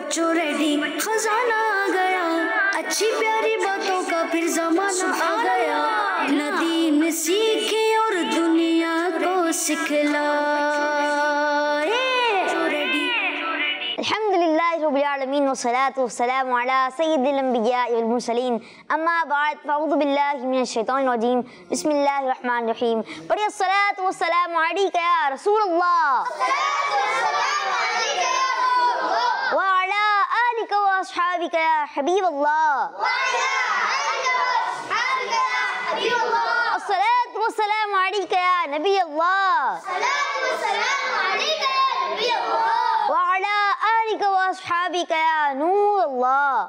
بچوں ریڈی خزانہ آ گیا اچھی پیاری باتوں کا پھر زمانہ آ گیا ندیم سیکھے اور دنیا کو سکھلائے الحمدللہ رب العالمین والصلاة والسلام علی سید الانبیاء والمرسلین اما بعد فاعوذ باللہ من الشیطان الرجیم بسم اللہ الرحمن الرحیم پڑھیے الصلاة والسلام علیک یا رسول اللہ وعلی آلک واصحابک یا حبیب اللہ الصلاة والسلام علیک یا نبی اللہ وعلی آلک واصحابک یا نور اللہ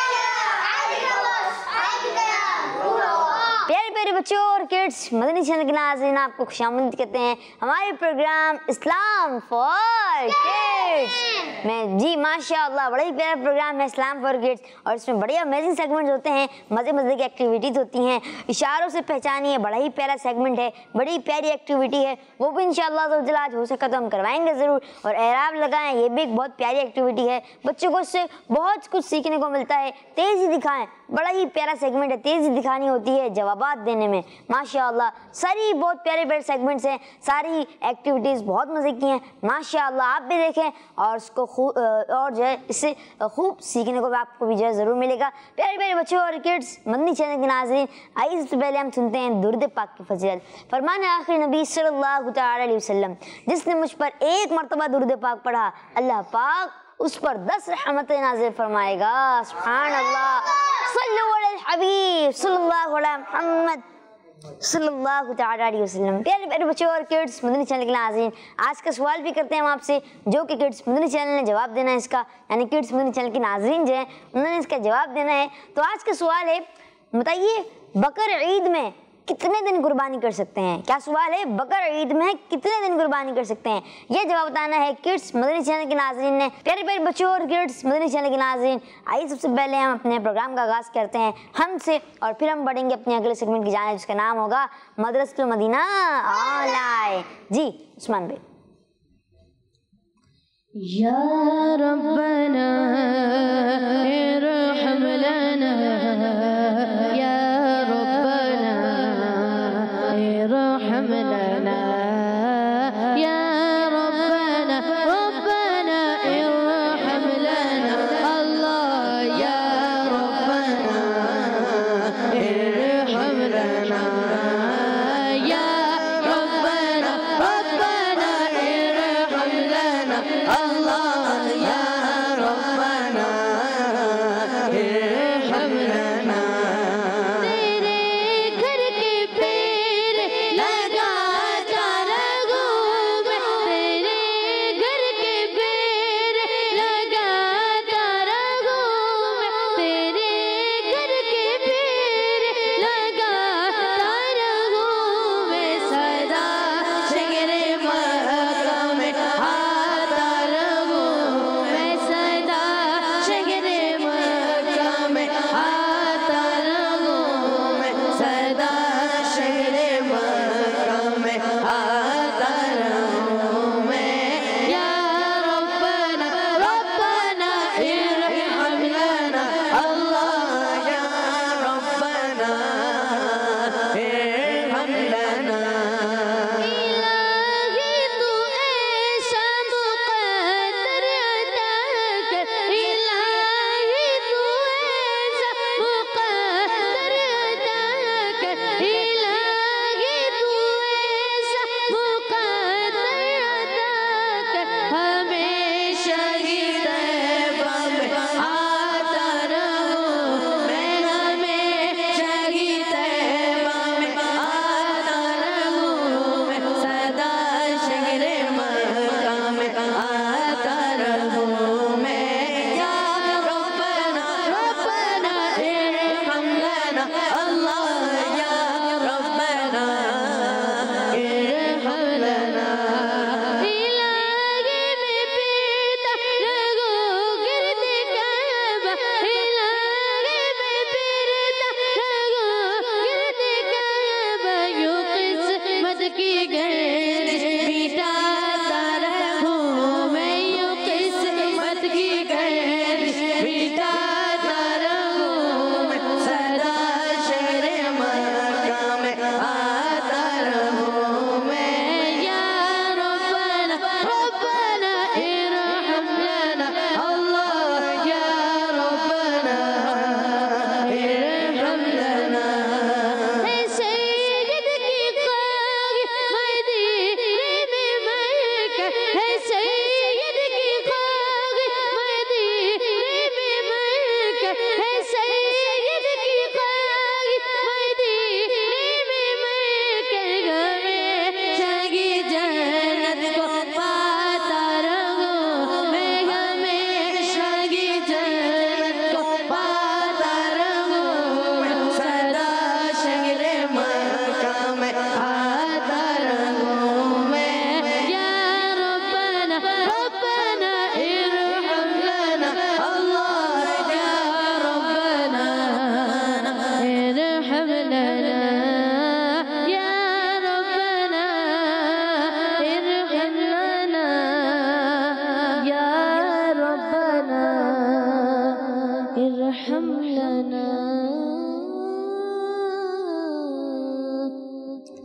پیارے پیارے بچوں اور کڈس مدنی چینل کے ناظرین آپ کو خوش آمدید کہتے ہیں ہمارے پروگرام اسلام فار کڈس میں جی ماشاءاللہ بڑا ہی پیارا پروگرام ہے اسلام فار کڈس اور اس میں بڑے امیزنگ سیگمنٹس ہوتے ہیں مزے مزے کی ایکٹیویٹیز ہوتی ہیں اشاروں سے پہچانی ہے بڑا ہی پیارا سیگمنٹ ہے بڑی پیاری ایکٹیویٹی ہے وہ بھی انشاءاللہ آج ہو سکا تو ہم کروائیں گے ضرور اور اعراب لگائیں یہ بھی ایک بہت پیاری ایکٹیویٹی ہے بچوں کو اس سے بہت کچھ سیکھنے کو ملتا ہے تیزی دکھائیں بڑا ہی پیارا سیگمنٹ ہے تیزی دکھانی ہوتی ہے جوابات دینے میں ماشاءاللہ ساری بہت پیارے پیارے سیگمنٹس ہیں ساری ایکٹیویٹیز بہت مزے کی ہیں ماشاءاللہ آپ بھی دیکھیں اور اس کو اور جو ہے اس سے خوب سیکھنے کو آپ کو بھی جو ہے ضرور ملے گا پیارے پیارے بچوں اور کڈس مدنی چینل کے ناظرین آئیے سب سے پہلے ہم سنتے ہیں درود پاک کی فضیلت فرمان آخری نبی صلی اللہ تعالی علیہ وسلم جس نے مجھ پر ایک مرتبہ درود پاک پڑھا اللہ پاک اس پر 10 رحمتیں نازل فرمائے گا سبحان اللہ صلو علی الحبیب صلی اللہ علیہ محمد صلی اللہ تعالی علیہ وسلم پیارے پیارے بچوں اور کڈس مدنی چینل کے ناظرین آج کا سوال بھی کرتے ہیں ہم آپ سے جو کہ کڈس مدنی چینل نے جواب دینا ہے اس کا یعنی کڈس مدنی چینل کے ناظرین جو ہیں انہوں نے اس کا جواب دینا ہے تو آج کا سوال ہے بتائیے بقر عید میں کتنے دن قربانی کر سکتے ہیں کیا سوال ہے بقر عید میں کتنے دن قربانی کر سکتے ہیں یہ جواب بتانا ہے کڈس مدنی چینل کے ناظرین نے پیارے پیارے بچوں اور کڈس مدنی چینل کے ناظرین آئیے سب سے پہلے ہم اپنے پروگرام کا آغاز کرتے ہیں ہم سے اور پھر ہم بڑھیں گے اپنے اگلے سیگمنٹ کی جانب جس کا نام ہوگا مدرسۃ المدینہ آن لائن جی عثمان بھائی یا ربنا ارحم لنا یا ربنا ارحم لنا یا ربنا ربنا ارحم لنا اللہ یا ربنا ارحم لنا یا ربنا ربنا ارحم لنا اللہ یا ربنا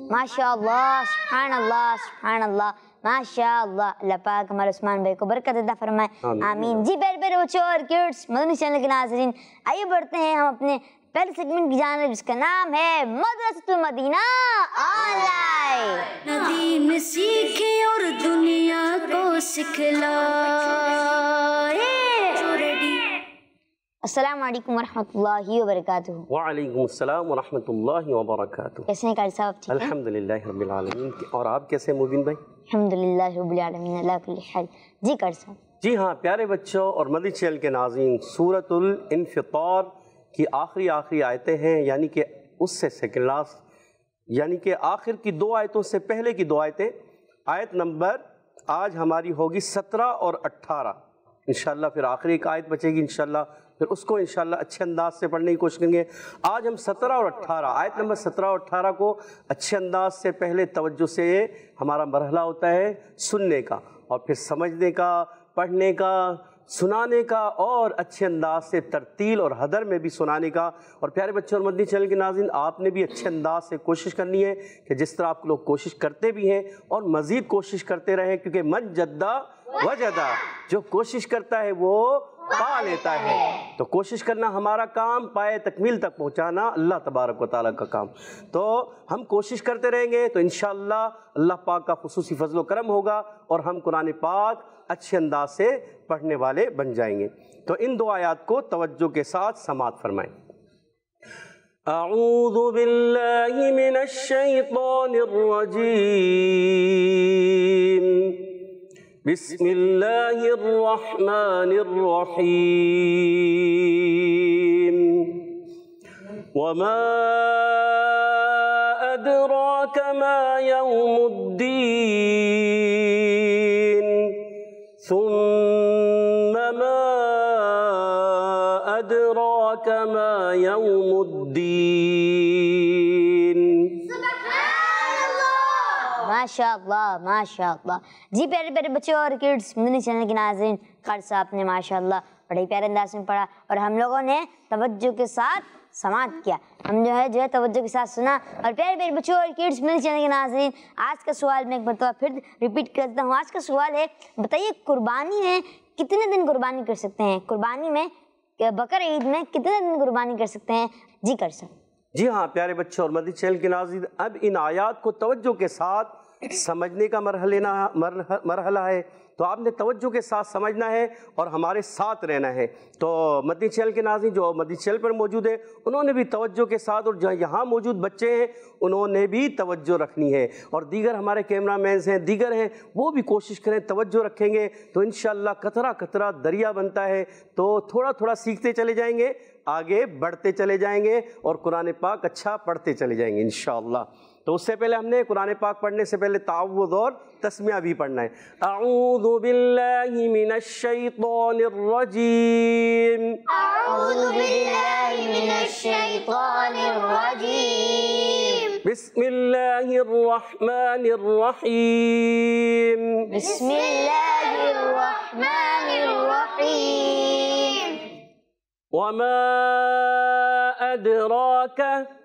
माशाअल्लाह, सुभान अल्लाह, सुभान अल्लाह, माशाअल्लाह। अल्लाह पाक हमारे उस्मान भाई को बरकत अता फरमाए, आमीन। जी प्यारे प्यारे बच्चों और किड्स, मदनी चैनल के नाज़रीन, आइए बढ़ते हैं हम अपने पहले सेगमेंट की जानिब, जिसका नाम है मदरसतुल मदीना ऑनलाइन। दीन सीखे और दुनिया को सिखलाए। अस्सलाम वालेकुम वरहमतुल्लाहि वबरकातुहू। वालेकुम अस्सलाम वरहमतुल्लाहि वबरकातुहू। कैसे हैं कारी साहब? ठीक हैं? अल्हम्दुलिल्लाह रब्बिल आलमीन। और आप कैसे हैं मुबीन भाई? अल्हम्दुलिल्लाह रब्बिल आलमीन अला कुल्ली हाल। जी कारी साहब। जी हाँ प्यारे बच्चों और मदनी चैनल के नाज़रीन, सूरतुल इन्फितार की आखिरी आयतें हैं, यानी कि उससे सेकंड लास्ट, यानी कि आखिर की दो आयतों से पहले की दो आयतें। आयत नंबर आज हमारी होगी 17 और 18 इंशाल्लाह। फिर आखिरी एक आयत बचेगी इंशाल्लाह, फिर उसको इंशाल्लाह अच्छे अंदाज से पढ़ने की कोशिश करेंगे। आज हम 17 और 18 आयत नंबर 17 और 18 को अच्छे अंदाज से पहले तवज्जो से हमारा मरहला होता है सुनने का, और फिर समझने का, पढ़ने का, सुनाने का, और अच्छे अंदाज से तरतील और हदर में भी सुनाने का। और प्यारे बच्चों और मदनी चैनल के नाज़रीन, आपने भी अच्छे अंदाज से कोशिश करनी है कि जिस तरह आप लोग कोशिश करते भी हैं और मज़ीद कोशिश करते रहें, क्योंकि मन जद्दा वजदा, जो कोशिश करता है वो पा लेता है। तो कोशिश करना हमारा काम, पाए तकमील तक पहुंचाना अल्लाह तबारक व तआला का काम। तो हम कोशिश करते रहेंगे तो इंशाअल्लाह अल्लाह पाक का खुसूसी फजल व करम होगा और हम कुरान पाक अच्छे अंदाज से पढ़ने वाले बन जाएंगे। तो इन दो आयात को तवज्जो के साथ समाअत फरमाएं। अऊज़ु बिल्लाहि मिनश शैतानिर रजीम, बिस्मिल्लाहिर्रहमानिर्रहीम। वमा अदराक मा यौमुद्दीन, सुम्मा मा अदराक मा यौमुद्दीन। माशाअल्लाह, माशाअल्लाह। जी प्यारे प्यारे बच्चों और किड्स, मदनी चैनल के नाज़रीन, कारी साहब ने माशाअल्लाह बड़े प्यारे अंदाज में पढ़ा और हम लोगों ने तवज्जो के साथ समाअत किया। हम जो है तवज्जो के साथ सुना। और प्यारे प्यारे बच्चों और किड्स, मदनी चैनल के नाज़रीन, आज का सवाल मैं एक मरतबा फिर रिपीट कर देता हूँ। आज का सवाल है, बताइए कुर्बानी में कितने दिन कुर्बानी कर सकते हैं? कुर्बानी में, बकर ईद में कितने दिन कुर्बानी कर सकते हैं? जी कर सकते। जी हाँ प्यारे बच्चों और मदनी चैनल के नाज़रीन, अब इन आयात को तवज्जो के साथ समझने का मरहला है। तो आपने तवज्जो के साथ समझना है और हमारे साथ रहना है। तो मदनी चैनल के नाज़रीन जो मदनी चैनल पर मौजूद है, उन्होंने भी तवज्जो के साथ, और जो यहाँ मौजूद बच्चे हैं उन्होंने भी तवज्जो रखनी है, और दीगर हमारे कैमरा मैन्स हैं, दीगर हैं, वो भी कोशिश करें, तवज्जो रखेंगे तो इंशाअल्लाह कतरा कतरा दरिया बनता है। तो थोड़ा थोड़ा सीखते चले जाएंगे, आगे बढ़ते चले जाएंगे और कुरान पाक अच्छा पढ़ते चले जाएंगे इंशाअल्लाह। तो उससे पहले हमने कुरान पाक पढ़ने से पहले तावुज़ और तस्मिया भी पढ़ना है। अऊज़ु बिल्लाहि मिनश शैतानिर रजीम, अऊज़ु बिल्लाहि मिनश शैतानिर रजीम, बिस्मिल्लाहिर रहमानिर रहीम, बिस्मिल्लाहिर रहमानिर रहीम। वमा अदराक,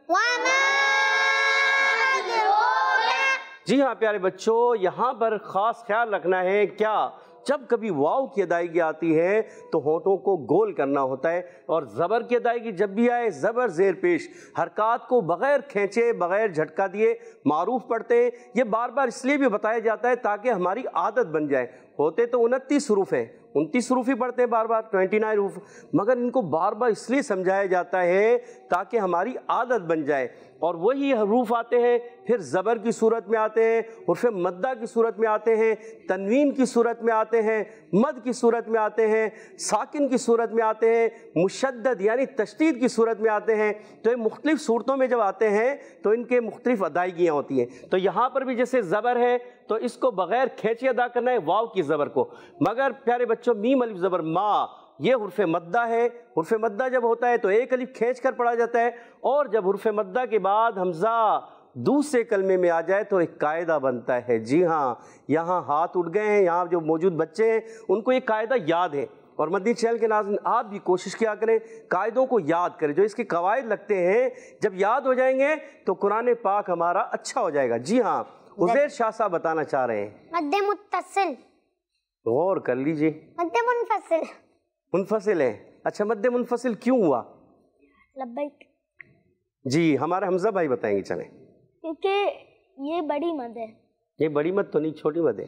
जी हाँ प्यारे बच्चों, यहाँ पर ख़ास ख्याल रखना है, क्या जब कभी वाव की अदायगी आती है तो होठों को गोल करना होता है, और ज़बर की अदायगी जब भी आए ज़बर ज़ेर पेश, हरकात को बग़ैर खींचे बग़ैर झटका दिए मारूफ पढ़ते हैं। ये बार बार इसलिए भी बताया जाता है ताकि हमारी आदत बन जाए। होते तो 29 हरूफ हैं, 29 हरूफ ही पढ़ते हैं बार बार, 29 हरूफ, मगर इनको बार बार इसलिए समझाया जाता है ताकि हमारी आदत बन जाए। और वही हरूफ आते हैं, फिर ज़बर की सूरत में आते हैं, हुर्फ़ मद्दा की सूरत में आते हैं, तनवीन की सूरत में आते हैं, मद की सूरत में आते हैं, साकिन की सूरत में आते हैं, मुशद्दद यानी तशदीद की सूरत में आते हैं। तो ये मुख्तलिफ़ सूरतों में जब आते हैं तो इनके मुख्तलिफ़ अदायगियाँ होती हैं। तो यहाँ पर भी जैसे ज़बर है तो इसको बग़ैर खींचे अदा करना है वाव की ज़बर को, मगर प्यारे बच्चों मीम अलिफ ज़बर मा, ये हुर्फ़ मद्दा है। हुर्फ़ मद्दा जब होता है तो एक अलिफ खींच कर पढ़ा जाता है, और जब हुर्फ़ मद्दा के बाद हमज़ा दूसरे कलमे में आ जाए तो एक कायदा बनता है। जी हाँ, यहाँ हाथ उठ गए हैं, यहाँ जो मौजूद बच्चे हैं उनको ये कायदा याद है। اور مدنی چینل کے ناظرین آپ بھی کوشش کیا کریں، قاعدوں کو یاد کریں، جو اس کے قواعد لگتے ہیں جب یاد ہو جائیں گے تو قرآن پاک ہمارا اچھا ہو جائے گا۔ جی ہاں، عزیر شاہ صاحب بتانا چاہ رہے ہیں۔ مد متصل، غور کر لیجئے، مد منفصل، منفصل ہے۔ اچھا، مد منفصل کیوں ہوا؟ لبیک، جی ہمارے حمزہ بھائی بتائیں گے، چلیں۔ کیونکہ یہ بڑی مد ہے۔ یہ بڑی مد تو نہیں، چھوٹی مد ہے۔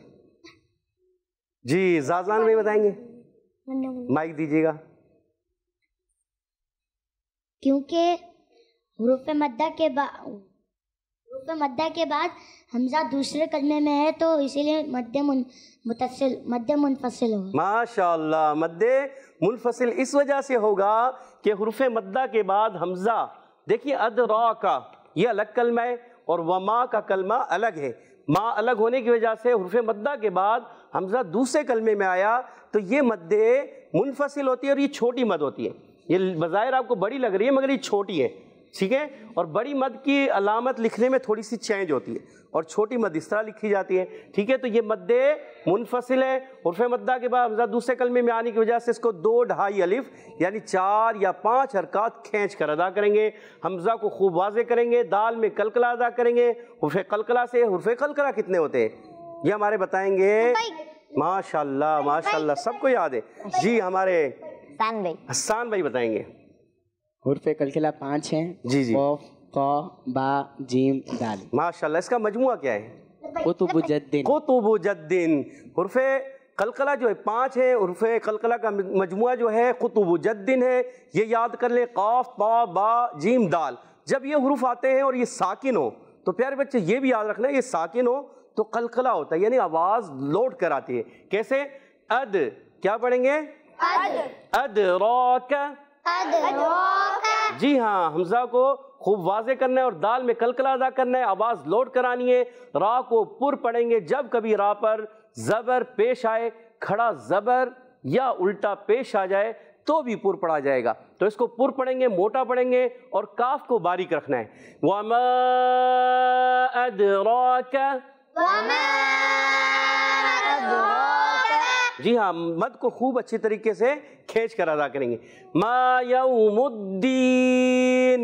جی زازان بھائی بتائیں گے، مائک دیجیے گا۔ کیونکہ حروف مدہ کے بعد حمزہ دوسرے کلمے میں ہے تو اسی لیے مد منفصل ہوگا۔ ماشاء اللہ، مد منفصل اس وجہ سے ہوگا کہ حروف مدہ کے بعد حمزہ، دیکھیے ادراکا یہ الگ کلمہ ہے اور وما کا کلمہ الگ ہے، ما الگ ہونے کی وجہ سے حروف مدہ کے بعد حمزہ دوسرے کلمے میں آیا تو یہ مد منفصل ہوتی ہے اور یہ چھوٹی مد ہوتی ہے۔ یہ بظاہر آپ کو بڑی لگ رہی ہے مگر یہ چھوٹی ہے، ٹھیک ہے؟ اور بڑی مد کی علامت لکھنے میں تھوڑی سی چینج ہوتی ہے اور چھوٹی مد اس طرح لکھی جاتی ہے، ٹھیک ہے؟ تو یہ مد منفصل ہے، حروف مدہ کے بعد حمزہ دوسرے کلمے میں آنے کی وجہ سے اس کو 2 ڈھائی الف یعنی 4 یا 5 حرکات کھینچ کر ادا کریں گے۔ حمزہ کو خوب واضح کریں گے، دال میں قلقلہ ادا کریں گے۔ حروف قلقلہ سے حروف قلقلہ کتنے ہوتے ہیں یہ ہمارے بتائیں گے۔ ماشاءاللہ ماشاءاللہ، سب کو یاد ہے۔ جی ہمارے حسان بھائی بتائیں گے۔ حروف قلقلہ 5 ہیں، جی جی، قاف، قا، با، جیم، دال۔ ماشاءاللہ، اس کا مجموعہ کیا ہے؟ قطب جدن۔ قطب جدن۔ حروف قلقلہ جو ہے 5 ہے، حروف قلقلہ کا مجموعہ جو ہے قطب جدن ہے۔ یہ یاد کر لیں، قاف، طا، با، جیم، دال۔ جب یہ حروف آتے ہیں اور یہ ساکن ہو تو پیارے بچے یہ بھی یاد رکھنا ہے، یہ ساکن ہو تو قلقلہ ہوتا ہے، یعنی آواز لوٹ کر آتی ہے۔ کیسے؟ اد، کیا پڑھیں گے؟ ادراک۔ جی ہاں، حمزہ کو خوب واضح کرنا ہے اور دال میں قلقلہ ادا کرنا ہے، آواز لوٹ کر آنی ہے۔ را کو پر پڑھیں گے، جب کبھی را پر زبر پیش آئے، کھڑا زبر یا الٹا پیش آ جائے تو بھی پر پڑھا جائے گا، تو اس کو پر پڑھیں گے، موٹا پڑھیں گے اور کاف کو باریک رکھنا ہے۔ وَمَا أَدْرَاكَ، جی ہاں، مد کو خوب اچھی طریقے سے کھینچ کر ادا کریں گے۔ ما یوم الدین،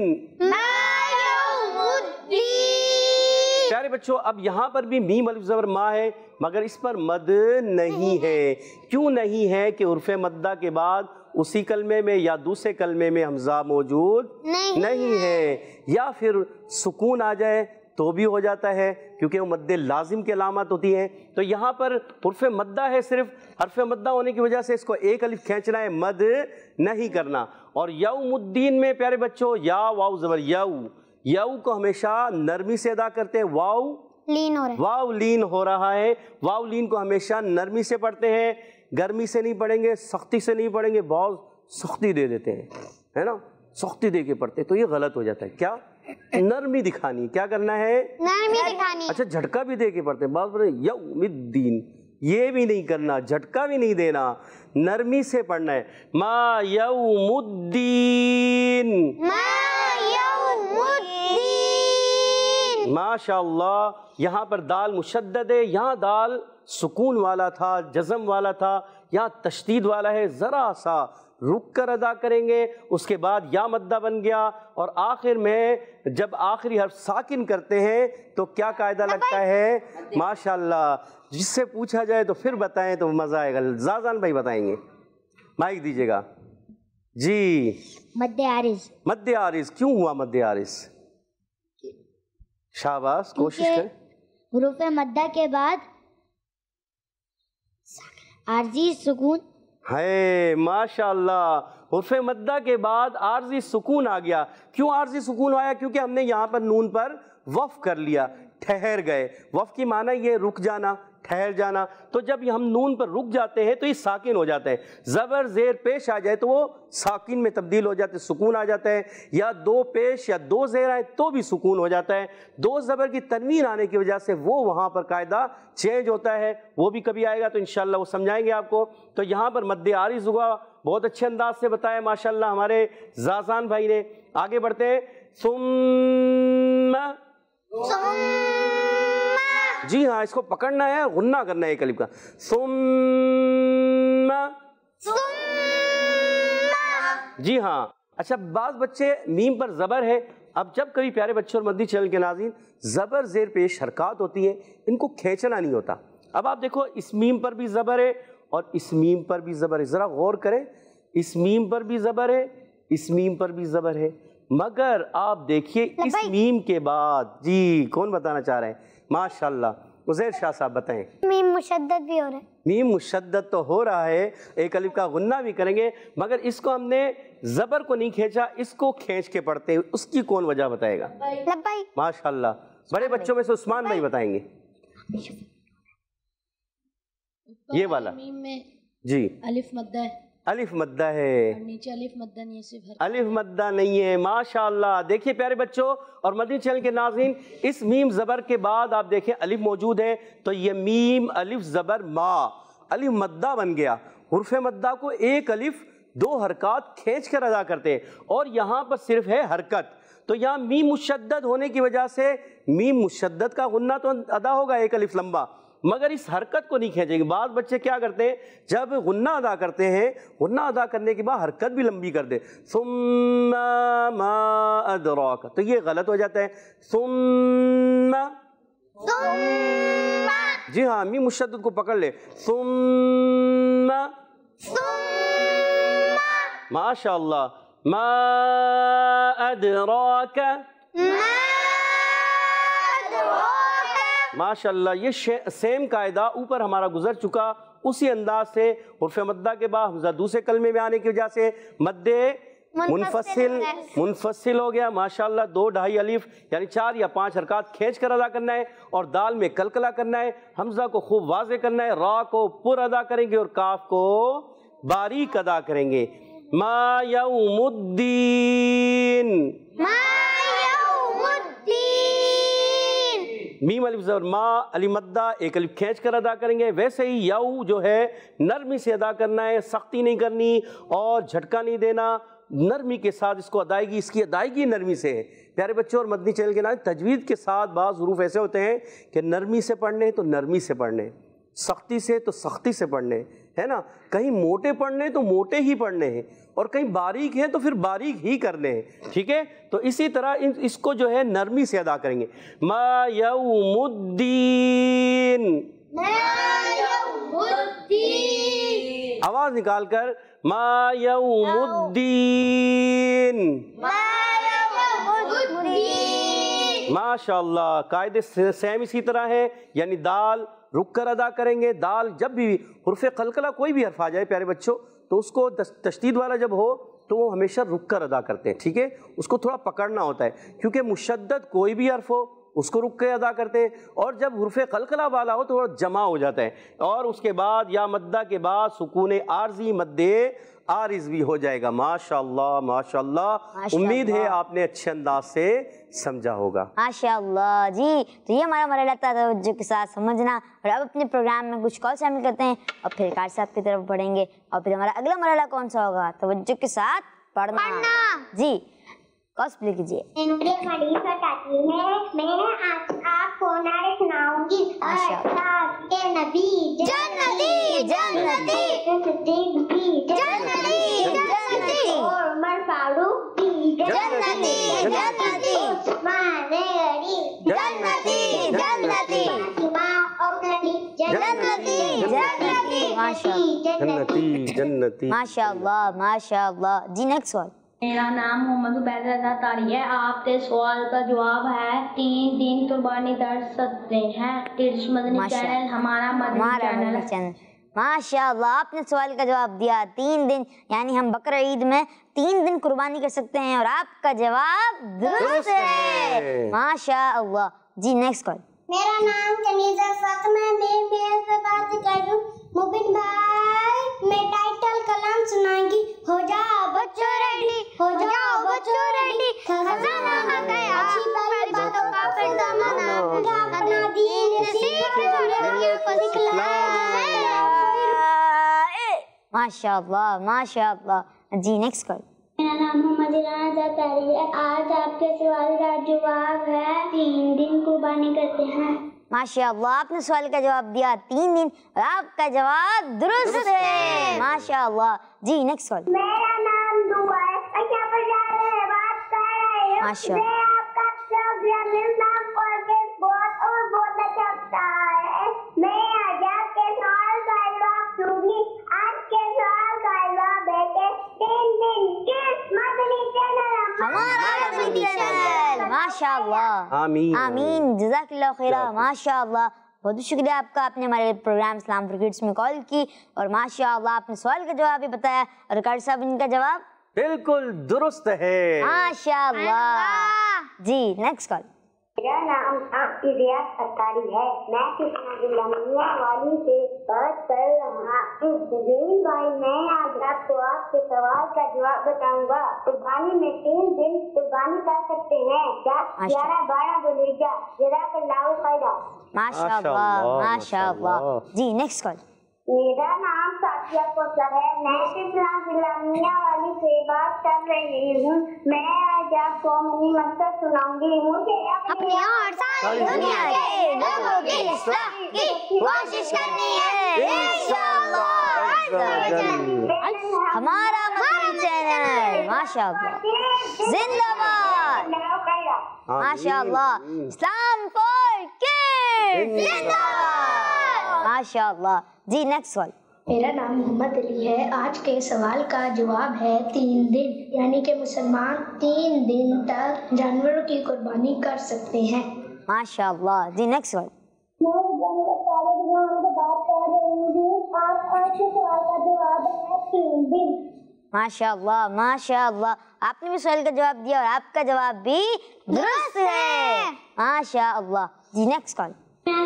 پیارے بچوں اب یہاں پر بھی میم الف زبر ما ہے مگر اس پر مد نہیں ہے۔ کیوں نہیں ہے؟ کہ حروف مدہ کے بعد اسی کلمے میں یا دوسرے کلمے میں حمزہ موجود نہیں ہے، یا پھر سکون آ جائے تو بھی ہو جاتا ہے کیونکہ وہ مد لازم کی علامت ہوتی ہے۔ تو یہاں پر حرف مدہ ہے، صرف حرف مدہ ہونے کی وجہ سے اس کو ایک الف کھینچنا ہے، مد نہیں کرنا۔ اور یوم الدین میں پیارے بچوں یا واو زبر یو، یو کو ہمیشہ نرمی سے ادا کرتے ہیں، واو لین ہو رہا ہے، واو لین کو ہمیشہ نرمی سے پڑھتے ہیں، گرمی سے نہیں پڑھیں گے، سختی سے نہیں پڑھیں گے، بہت سختی دے دیتے ہیں، ہے نا، سختی دے کے پڑھتے تو یہ غلط ہو جاتا ہے۔ کیا نرمی دکھانی، کیا کرنا ہے؟ نرمی دکھانی۔ اچھا جھٹکا بھی دے کے پڑھتے ہیں، بعض بڑے یوم الدین، یہ بھی نہیں کرنا، جھٹکا بھی نہیں دینا، نرمی سے پڑھنا ہے۔ ما یوم الدین، ماشاء اللہ۔ یہاں پر دال مشدد ہے، یہاں دال سکون والا تھا، جزم والا تھا، یہاں تشدید والا ہے، ذرا سا رک کر ادا کریں گے، اس کے بعد یا مدہ بن گیا، اور آخر میں جب آخری حرف ساکن کرتے ہیں تو کیا قاعدہ لگتا ہے؟ ماشاءاللہ، جس سے پوچھا جائے تو پھر بتائیں تو مزہ آئے گا۔ زازان بھائی بتائیں گے، مائک دیجیے گا۔ جی مد عارض۔ مد عارض کیوں ہوا مد عارض؟ شاباش، کوشش کریں۔ حروف مدہ کے بعد عارضی سکون ہے، ماشاءاللہ، حرف مدہ کے بعد عارضی سکون آ گیا۔ کیوں عارضی سکون آیا؟ کیونکہ ہم نے یہاں پر نون پر وقف کر لیا، ٹھہر گئے۔ وقف کی معنی یہ رک جانا، ٹھہر جانا، تو جب ہم نون پر رک جاتے ہیں تو یہ ساکن ہو جاتا ہے۔ زبر زیر پیش آ جائے تو وہ ساکن میں تبدیل ہو جاتے، سکون آ جاتا ہے، یا دو پیش یا دو زیر آئے تو بھی سکون ہو جاتا ہے۔ دو زبر کی تنوین آنے کی وجہ سے وہ وہاں پر قاعدہ چینج ہوتا ہے، وہ بھی کبھی آئے گا تو انشاءاللہ وہ سمجھائیں گے آپ کو۔ تو یہاں پر مد عارض ہوا، بہت اچھے انداز سے بتایا ماشاءاللہ ہمارے زازان بھائی نے۔ آگے بڑھتے ہیں، ثم، جی ہاں، اس کو پکڑنا ہے، غنہ کرنا ہے ایک الف کا، ثم، جی ہاں. اچھا بعض بچے میم پر زبر ہے. اب جب کبھی پیارے بچوں اور مدنی چینل کے ناظرین زبر زیر پیش حرکات ہوتی ہیں ان کو کھینچنا نہیں ہوتا. اب آپ دیکھو اس میم پر بھی زبر ہے اور اس میم پر بھی زبر ہے. ذرا غور کریں, اس میم پر بھی زبر ہے, اس میم پر بھی زبر ہے, مگر آپ دیکھیے اس میم کے بعد, جی کون بتانا چاہ رہے ہیں؟ ماشاءاللہ عزیر شاہ صاحب بتائیں. میم مشدد بھی ہو رہا ہے. میم مشدد تو ہو رہا ہے, ایک الف کا غنہ بھی کریں گے, مگر اس کو ہم نے زبر کو نہیں کھینچا, اس کو کھینچ کے پڑھتے ہیں. اس کی کون وجہ بتائے گا؟ لبائی. ماشاءاللہ. بڑے بچوں میں سے عثمان بھائی بتائیں گے. یہ والا جی الف مدہ ہے. الف مدہ ہے, نیچے الف مدہ نہیں ہے, صرف الف مدہ نہیں ہے. ماشاءاللہ. دیکھیے پیارے بچوں اور مدنی چینل کے ناظرین, اس میم زبر کے بعد آپ دیکھیں الف موجود ہے, تو یہ میم الف زبر ما الف مدہ بن گیا. حرف مدہ کو ایک الف دو حرکات کھینچ کر ادا کرتے ہیں, اور یہاں پر صرف ہے حرکت. تو یہاں میم مشدد ہونے کی وجہ سے میم مشدد کا غنہ تو ادا ہوگا ایک الف لمبا, مگر اس حرکت کو نہیں کھینچیں گے. بعض بچے کیا کرتے ہیں, جب غنہ ادا کرتے ہیں, غنہ ادا کرنے کے بعد حرکت بھی لمبی کر دیں, ثم ما ادراک, تو یہ غلط ہو جاتا ہے. ثم, جی ہاں میم مشدد کو پکڑ لے. ثم, ماشاءاللہ. ما ادراک, ماشاءاللہ. یہ سیم قاعدہ اوپر ہمارا گزر چکا, اسی انداز سے حرف مدہ کے بعد حمزہ دوسرے کلمے میں آنے کی وجہ سے مد منفصل ہو گیا. ماشاءاللہ. 2-2.5 الف یعنی 4 یا 5 حرکات کھینچ کر ادا کرنا ہے, اور دال میں کلکلا کرنا ہے. حمزہ کو خوب واضح کرنا ہے, را کو پر ادا کریں گے اور کاف کو باریک ادا کریں گے. ما یوم الدین, میم الف زبر ما الف مدہ ایک الف کھینچ کر ادا کریں گے. ویسے ہی یو جو ہے نرمی سے ادا کرنا ہے, سختی نہیں کرنی اور جھٹکا نہیں دینا, نرمی کے ساتھ اس کو ادائیگی, اس کی ادائیگی نرمی سے ہے. پیارے بچوں اور مدنی چینل کے نام تجوید کے ساتھ بعض حروف ایسے ہوتے ہیں کہ نرمی سے پڑھنے تو نرمی سے پڑھنے, سختی سے تو سختی سے پڑھنے, ہے نا. کہیں موٹے پڑھنے تو موٹے ہی پڑھنے ہیں, اور کہیں باریک ہیں تو پھر باریک ہی کرنے ہیں. ٹھیک ہے, تو اسی طرح اس کو جو ہے نرمی سے ادا کریں گے. ما یوم الدین, آواز نکال کر, ما یوم الدین. ماشاءاللہ. قاعدے سیم اسی طرح ہے, یعنی دال رک کر ادا کریں گے. دال جب بھی حرف قلقلہ کوئی بھی حرف آ جائے پیارے بچوں, تو اس کو تشدید والا جب ہو تو وہ ہمیشہ رک کر ادا کرتے ہیں. ٹھیک ہے, اس کو تھوڑا پکڑنا ہوتا ہے, کیونکہ مشدد کوئی بھی حرف ہو اس کو رک کے ادا کرتے ہیں, اور جب حرف قلقلہ والا ہو تو وہ جمع ہو جاتا ہے, اور اس کے بعد یا مدہ کے بعد سکون عارضی مد عارض بھی ہو جائے گا. ماشاءاللہ ماشاءاللہ. امید ہے آپ نے اچھے انداز سے سمجھا ہوگا. ماشاءاللہ. جی تو یہ ہمارا مرحلہ تھا توجہ کے ساتھ سمجھنا, اور اب اپنے پروگرام میں کچھ کال شامل کرتے ہیں اور پھر قاری صاحب کی طرف بڑھیں گے, اور پھر ہمارا اگلا مرحلہ کون سا ہوگا؟ توجہ کے ساتھ پڑھنا. جی کالس پلے کیجیے. مجھے حدیث بتاتی ہے, میں آج آپ کو نعرے سناؤں گی. کے نبی جنتی جنتی صدیق بھی جنتی جنتی عمر فاروق بھی جنتی جنتی عثمان غنی جنتی جنتی فاطمہ اور نبی جنتی جنتی جنتی جنتی. ماشاءاللہ ماشاءاللہ. جی نیکسٹ سوال. میرا نام محمد عبید رضا طاری ہے. آپ کے سوال کا جواب ہے 3 دن قربانی در سکتے ہیں. ٹیچ مدنی چینل ہمارا مدنی چینل. ماشاءاللہ. آپ نے سوال کا جواب دیا 3 دن, یعنی ہم بقرہ عید میں 3 دن قربانی کر سکتے ہیں, اور آپ کا جواب درست ہے. ماشاءاللہ. جی نیکسٹ کال. میرا نام کنیزہ فاطمہ میں سے بات کر رہا ہوں. مبین بھائی میں ٹائٹل کلام سنائیں گی. ہو جاؤ بچوں ریڈی, ہو جاؤ بچوں ریڈی, خزانہ آ گیا پہلی باتوں کا پھر زمانہ, اپنا دین سیکھ دنیا کو دکھلایا. ماشاءاللہ ماشاءاللہ. جی نیکسٹ کال. میرا نام محمد رضا طاری ہے. آج آپ کے سوال کا جواب ہے 3 دن قربانی کرتے ہیں. ماشاءاللہ. آپ نے سوال کا جواب دیا 3 دن, اور آپ کا جواب درست ہے. ماشاءاللہ. جی نیکسٹ کال. میرا نام دعا माशा मैं आपका प्रोग्राम इस्लाम फॉरगेट्स बहुत और बहुत अच्छा लगता है। मैं आज आपके सवाल का जवाब दूंगी। आज के सवाल का जवाब है कि 3 दिन किस मदनी चैनल हमारा मदनी चैनल। माशाअल्लाह, आमीन आमीन, जज़ाकल्लाह खैरा। माशाअल्लाह, बहुत शुक्रिया आपका, आपने हमारे प्रोग्राम इस्लाम फॉर किड्स में कॉल की और माशाअल्लाह आपने सवाल का जवाब भी बताया। और कार साहब, इनका जवाब बिल्कुल दुरुस्त है। माशाअल्लाह। जी, नेक्स्ट कॉल। मेरा नाम आपकी रियाज अतारी है। मैं कृष्णा वाली से बात कर रहा हूँ। जमीन भाई, मैं आज आपको आपके सवाल का जवाब बताऊंगा। कुर्बानी में 3 दिन कुर्बानी कर सकते हैं क्या? 11-12 गुलहिज्जा। जज़ाकल्लाहु खैरा। माशाअल्लाह, माशाअल्लाह। जी, नेक्स्ट कॉल। मेरा नाम साथिया कोसर है। मैं इस्लामिया वाली से बात कर रही हूँ। मैं आज आपको अपनी मकसद सुनाऊंगी। मुझे अपनी और सारी दुनिया के लोगों की इस्लाह की कोशिश करनी है इंशाअल्लाह। हमारा मदनी चैनल माशाअल्लाह जिंदाबाद। माशाअल्लाह, इस्लाम फॉर किड्स जिंदाबाद। माशाअल्लाह। जी, नेक्स्ट सवाल। मेरा नाम मोहम्मद अली है। आज के सवाल का जवाब है 3 दिन, यानी कि मुसलमान 3 दिन तक जानवरों की कुर्बानी कर सकते हैं। माशाअल्लाह। जी, नेक्स्ट सवाल। माशाअल्लाह, माशाअल्लाह, आपने भी सवाल का जवाब दिया और आपका जवाब भी दुरुस्त है। माशाअल्लाह। जी, नेक्स्ट कॉल।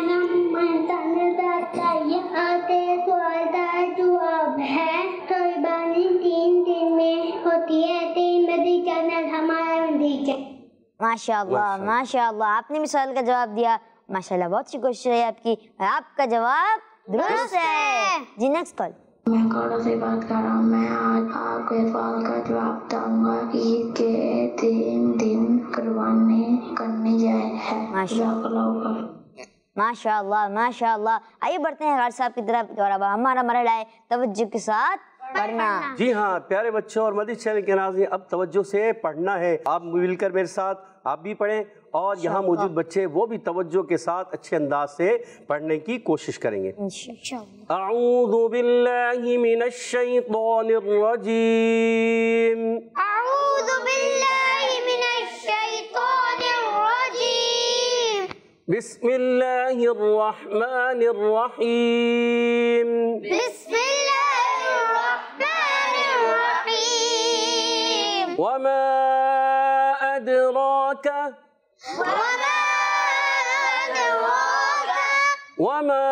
जवाब है कुर्बानी 3 दिन में होती है। 3 मदनी चैनल हमारा मदनी चैनल। माशाअल्लाह, माशाअल्लाह, आपने भी सवाल का जवाब दिया। माशाअल्लाह, बहुत सी कोशिश रही आपकी और आपका जवाब दुरुस्त है। जी, नेक्स्ट कॉल। मैं कौड़ा से बात कर रहा हूँ। मैं आज आपके सवाल का जवाब दूंगा। ईद के 3 दिन कुर्बानी करनी जाए है। माशाअल्लाह, माशाअल्लाह। आइए बढ़ते हैं गार्ड साहब की तरफ और अब हमारा मरहला है तवज्जो के साथ पढ़ना। जी हाँ प्यारे बच्चों और मदनी चैनल के नाज़रीन, अब तवज्जो से पढ़ना है। आप मिलकर मेरे साथ आप भी पढ़ें और यहाँ मौजूद बच्चे वो भी तवज्जो के साथ अच्छे अंदाज से पढ़ने की कोशिश करेंगे। अऊज़ु बिल्लाहि मिनश शैतानिर रजीम। अऊज़ु बिल्लाहि मिनश शैतानिर रजीम। बिस्मिल्लाहिर रहमानिर रहीम। बिस्मिल्लाहिर रहमानिर रहीम। वमा अदराका वमा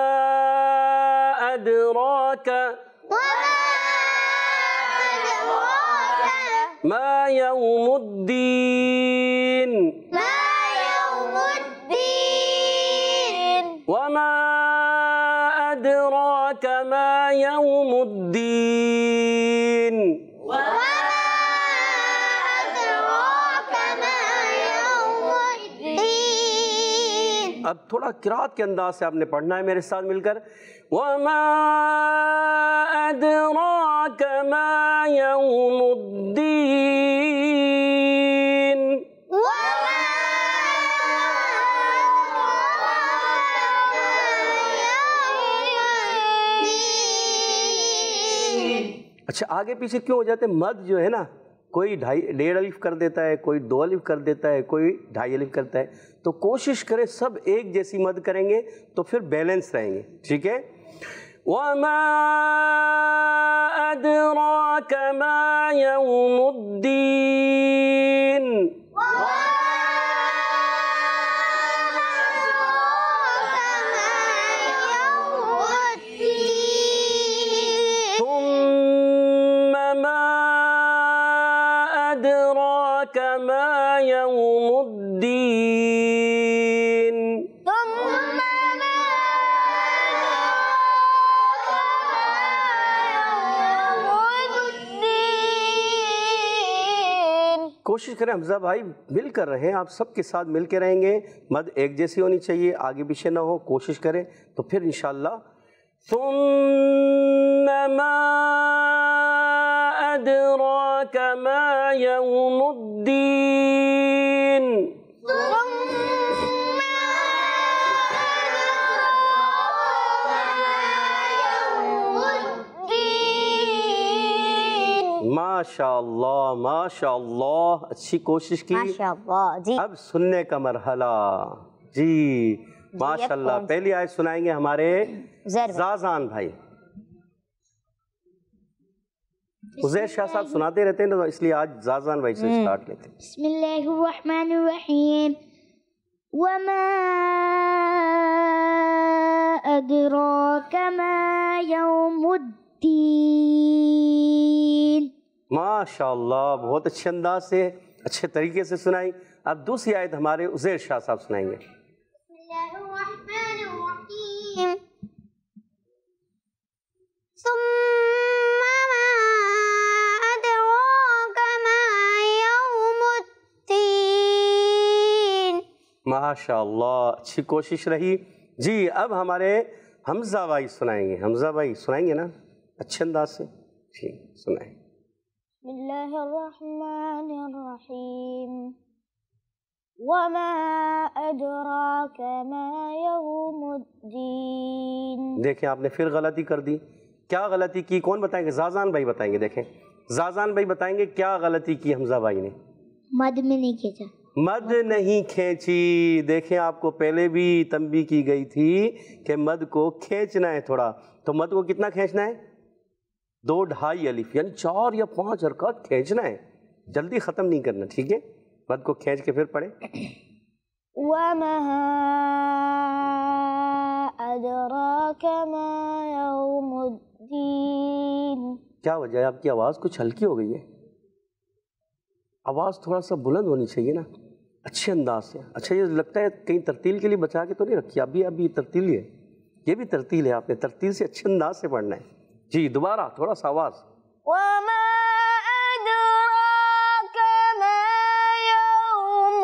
अदराका मा यौमुद्दीन। वमा अदराका मा यौमुद्दीन। अब थोड़ा किरात के अंदाज से आपने पढ़ना है मेरे साथ मिलकर। वमा अदराका मा यौमुद्दीन। अच्छा आगे पीछे क्यों हो जाते? मद जो है ना, कोई 1.5 अलिफ कर देता है, कोई 2 अलिफ कर देता है, कोई 2.5 अलिफ करता है। तो कोशिश करें सब एक जैसी मद करेंगे तो फिर बैलेंस रहेंगे। ठीक है। वमा अदराका मा यौमुद्दीन। कोशिश करें हमजा भाई मिल कर रहें, आप सबके साथ मिल के रहेंगे। मद एक जैसी होनी चाहिए, आगे पीछे ना हो। कोशिश करें तो फिर इंशाअल्लाह। सुम्मा मा अदरा أدراك ما يوم الدين ماشاءاللہ ماشاءاللہ، اچھی کوشش کی. ماشاءاللہ. جی اب سننے کا مرحلہ. جی ماشاءاللہ. پہلی آیت سنائیں گے ہمارے زازان بھائی. عزیر شاہ صاحب سناتے رہتے ہیں تو اس لیے آج زازان بھائی سے سٹارٹ لیتے ہیں. بسم اللہ الرحمن الرحیم. وما ادراک ما یوم الدین. ماشاءاللہ، بہت اچھے انداز سے اچھے طریقے سے سنائی. اب دوسری آیت ہمارے عزیر شاہ صاحب سنائیں گے. بسم اللہ الرحمن الرحیم. ثم ما ادراک ما یوم الدین. ماشاءاللہ، اچھی کوشش رہی. جی اب ہمارے حمزہ بھائی سنائیں گے. حمزہ بھائی سنائیں گے نا اچھے انداز سے؟ جی سنائیں. بسم اللہ الرحمن الرحیم. وما ادراک ما یوم الدین. دیکھیں آپ نے پھر غلطی کر دی. کیا غلطی کی؟ کون بتائیں گے؟ زازان بھائی بتائیں گے. دیکھیں زازان بھائی بتائیں گے کیا غلطی کی حمزہ بھائی نے. مد میں نہیں کھینچا. مد نہیں کھینچی. دیکھیں آپ کو پہلے بھی تنبیہ کی گئی تھی کہ مد کو کھینچنا ہے تھوڑا. تو مد کو کتنا کھینچنا ہے؟ 2 ڈھائی الف یعنی 4 یا 5 حرکات کھینچنا ہے. جلدی ختم نہیں کرنا، ٹھیک ہے؟ مد کو کھینچ کے پھر پڑھیں. وما ادراک ما یوم الدین. کیا وجہ ہے؟ آپ کی آواز کچھ ہلکی ہو گئی ہے. آواز تھوڑا سا بلند ہونی چاہیے نا، اچھے انداز سے. اچھا یہ لگتا ہے کہیں ترتیل کے لیے بچا کے تو نہیں رکھی؟ ابھی ترتیل ہی ہے. یہ بھی ترتیل ہے، آپ نے ترتیل سے اچھے انداز سے پڑھنا ہے. جی دوبارہ تھوڑا سا آواز. وما ادراک ما یوم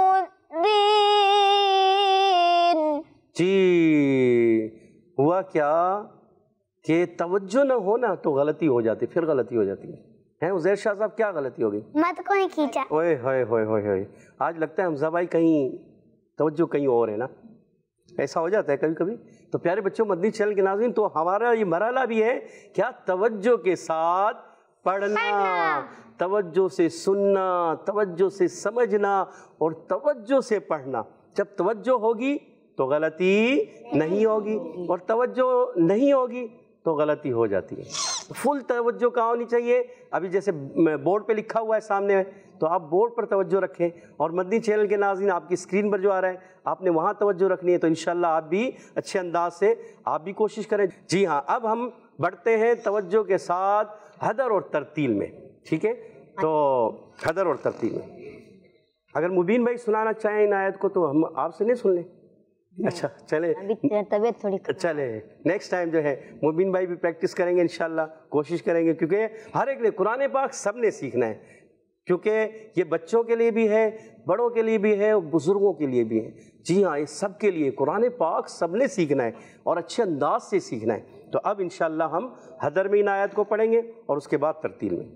الدین. جی ہوا کیا کہ توجہ نہ ہونا تو غلطی ہو جاتی، پھر غلطی ہو جاتی ہے. عزیر شاہ صاحب کیا غلطی ہوگی؟ مد کو نہیں کھینچا. اوئے ہوئے ہوئے ہوئے ہوئے. آج لگتا ہے حمزہ بھائی کہیں توجہ کہیں اور ہے نا. ایسا ہو جاتا ہے کبھی کبھی. تو پیارے بچوں، مدنی چینل کے ناظرین، تو ہمارا یہ مرحلہ بھی ہے کیا؟ توجہ کے ساتھ پڑھنا، توجہ سے سننا، توجہ سے سمجھنا اور توجہ سے پڑھنا. جب توجہ ہوگی تو غلطی نہیں ہوگی اور توجہ نہیں ہوگی تو غلطی ہو جاتی ہے. فل توجہ کہاں ہونی چاہیے؟ ابھی جیسے بورڈ پہ لکھا ہوا ہے سامنے تو آپ بورڈ پر توجہ رکھیں، اور مدنی چینل کے ناظرین آپ کی اسکرین پر جو آ رہا ہے آپ نے وہاں توجہ رکھنی ہے. تو انشاءاللہ آپ بھی اچھے انداز سے آپ بھی کوشش کریں. جی ہاں، اب ہم بڑھتے ہیں توجہ کے ساتھ حدر اور ترتیل میں. ٹھیک ہے؟ تو حدر اور ترتیل میں اگر مبین بھائی سنانا چاہیں ان آیت کو تو ہم آپ سے نہیں سن لیں. اچھا چلیں، طبیعت تھوڑی چلیں نیکسٹ ٹائم جو ہے مبین بھائی بھی پریکٹس کریں گے انشاءاللہ، کوشش کریں گے، کیونکہ ہر ایک نے قرآن پاک سب نے سیکھنا ہے. کیونکہ یہ بچوں کے لیے بھی ہے، بڑوں کے لیے بھی ہے اور بزرگوں کے لیے بھی ہے. جی ہاں، یہ سب کے لیے قرآن پاک سب نے سیکھنا ہے اور اچھے انداز سے سیکھنا ہے. تو اب انشاءاللہ ہم حدر میں ان آیات کو پڑھیں گے اور اس کے بعد ترتیل میں.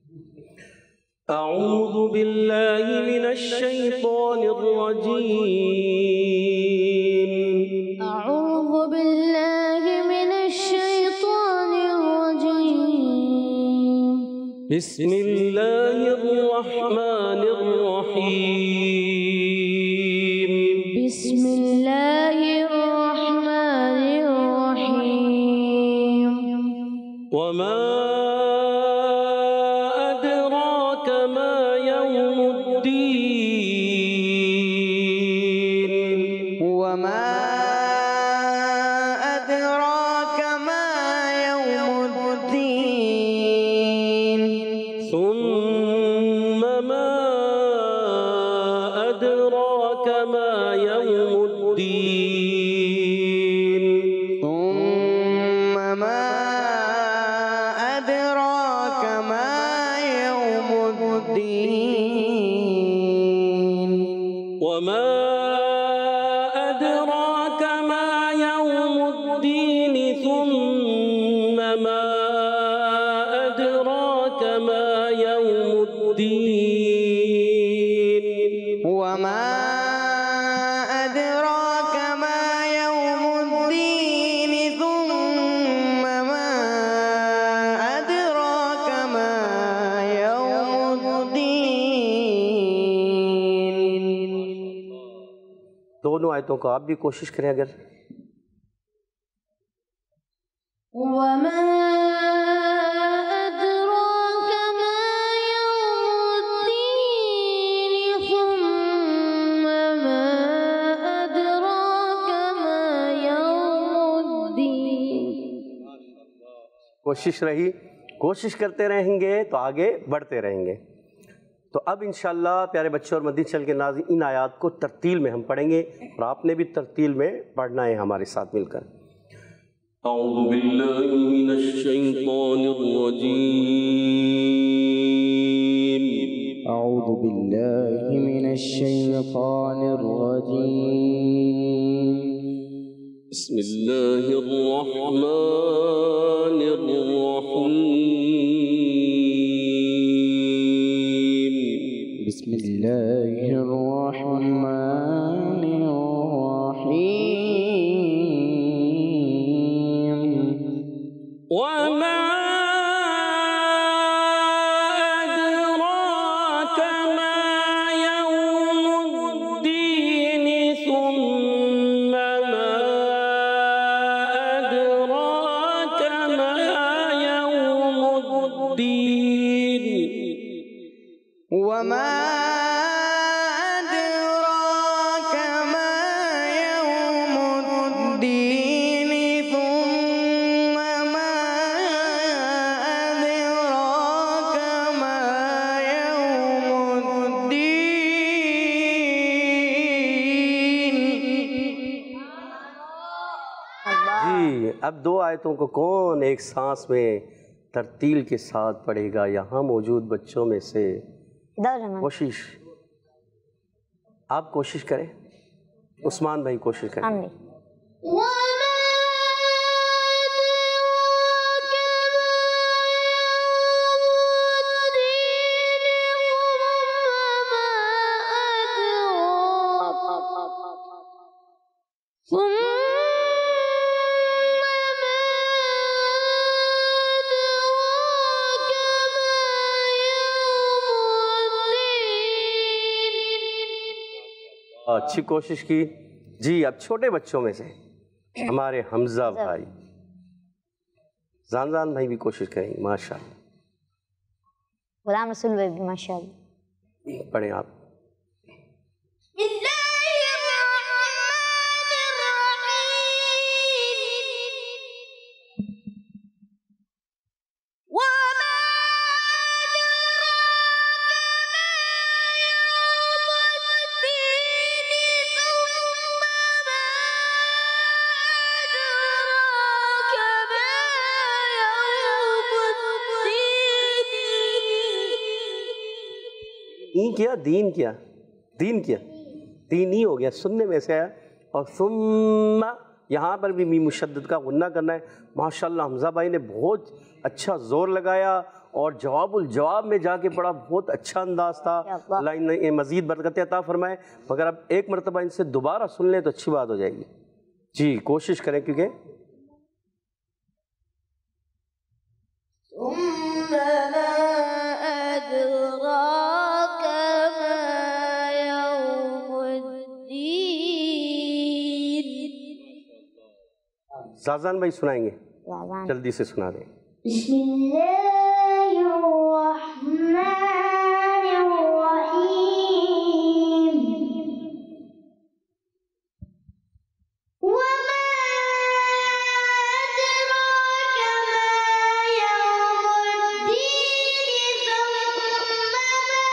اعوذ باللہ من الشیطان الرجیم. اعوذ باللہ من الشیطان الرجیم. بسم اللہ الرحمن الرحیم. بسم اللہ الرحمن الرحیم. وما أدراك ما يوم الدين. وما أدراك ما يوم الدين. ثم ما أدراك ما يوم الدين. ثم ما أدراك ما يوم الدين. وما أدراك ما يوم الدين. ثم ما أدراك ما يوم الدين وما أدراك ما يوم الدين ثم ما أدراك ما يوم الدين. دونوں آیتوں کو آپ بھی کوشش کریں اگر. وما أدراك ما يوم الدين ثم ما أدراك ما يوم الدين. کوشش رہی، کوشش کرتے رہیں گے تو آگے بڑھتے رہیں گے. تو اب انشاءاللہ پیارے بچوں اور مدنی چینل کے ناظرین ان آیات کو ترتیل میں ہم پڑھیں گے اور آپ نے بھی ترتیل میں پڑھنا ہے ہمارے ساتھ مل کر. اعوذ باللہ من الشیطان الرجیم. أعوذ بالله من الشيطان الرجيم. بسم اللہ الرحمن الرحیم. بسم الله الرحمن الرحيم. وما أدراك ما يوم الدين ثم ما أدراك ما يوم الدين. وما أدراك ما يوم الدين ثم ما أدراك ما يوم الدين. جی اب دو آیتوں کو کون ایک سانس میں ترتیل کے ساتھ پڑھے گا؟ یہاں موجود بچوں میں سے کوشش، آپ کوشش کریں. عثمان بھائی کوشش کریں. اچھی کوشش کی. جی اب چھوٹے بچوں میں سے ہمارے حمزہ بھائی، زان بھائی بھی کوشش کریں گے. ماشاء اللہ. غلام رسول بھائی بھی ماشاء اللہ. پڑھیں آپ. کیا دین کیا دین کیا دین ہی ہو گیا، سننے میں سے آیا. اور ثم یہاں پر بھی میم مشدد کا غنہ کرنا ہے. ماشاءاللہ حمزہ بھائی نے بہت اچھا زور لگایا اور جواب الجواب میں جا کے پڑھا. بہت اچھا انداز تھا. اللہ انہیں مزید برکت عطا فرمائے. مگر اب ایک مرتبہ ان سے دوبارہ سن لیں تو اچھی بات ہو جائے گی. جی کوشش کریں کیونکہ زازان بھائی سنائیں گے، جلدی سے سنا دیں. بسم اللہ الرحمن الرحیم. وما أدراك ما يوم الدين ثم ما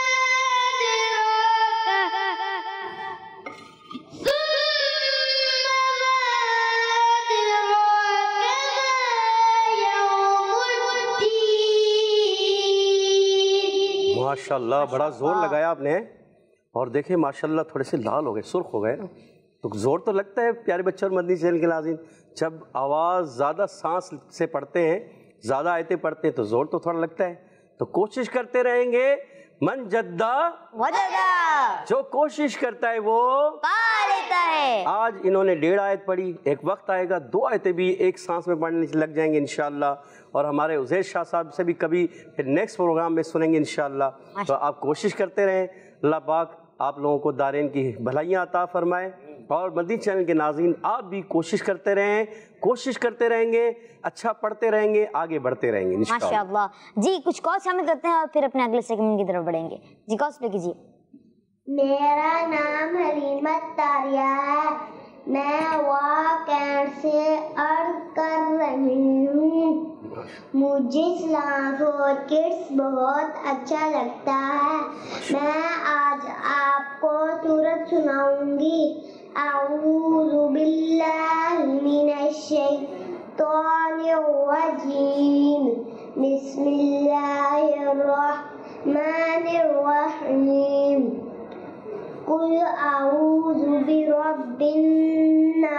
ماشاءاللہ بڑا زور لگایا آپ نے. اور دیکھیں ماشاءاللہ تھوڑے سے لال ہو گئے، سرخ ہو گئے نا. تو زور تو لگتا ہے پیارے بچے اور مدنی چینل کے ناظرین، جب آواز زیادہ سانس سے پڑھتے ہیں، زیادہ آیتیں پڑھتے ہیں تو زور تو تھوڑا لگتا ہے. تو کوشش کرتے رہیں گے من جدہ وجدہ، جو کوشش کرتا ہے وہ پا لیتا ہے۔ آج انہوں نے 1.5 آیت پڑھی، ایک وقت آئے گا 2 آیتیں بھی ایک سانس میں پڑھنے لگ جائیں گے انشاءاللہ، اور ہمارے عزیر شاہ صاحب سے بھی کبھی پھر نیکسٹ پروگرام میں سنیں گے انشاءاللہ۔ تو آپ کوشش کرتے رہیں، اللہ پاک آپ لوگوں کو دارین کی بھلائیاں عطا فرمائے، اور مدنی چینل کے ناظرین آپ بھی کوشش کرتے رہیں، کوشش کرتے رہیں گے، اچھا پڑھتے رہیں گے، آگے بڑھتے رہیں گے انشاءاللہ۔ ماشاءاللہ جی، کچھ کال شامل کرتے ہیں اور پھر اپنے اگلے سیگمنٹ کی طرف بڑھیں گے۔ جی کال پلے کیجیے۔ میرا نام حلیمت تاریہ ہے، میں واقعات سے عرض کر رہی ہوں۔ مجھے اسلام فور کڈس بہت اچھا لگتا ہے۔ میں آج آپ کو سورت سناؤں گی۔ اعوذ باللہ من الشیطان الرجیم، بسم اللہ الرحمن الرحیم۔ قل اعوذ برب الناس،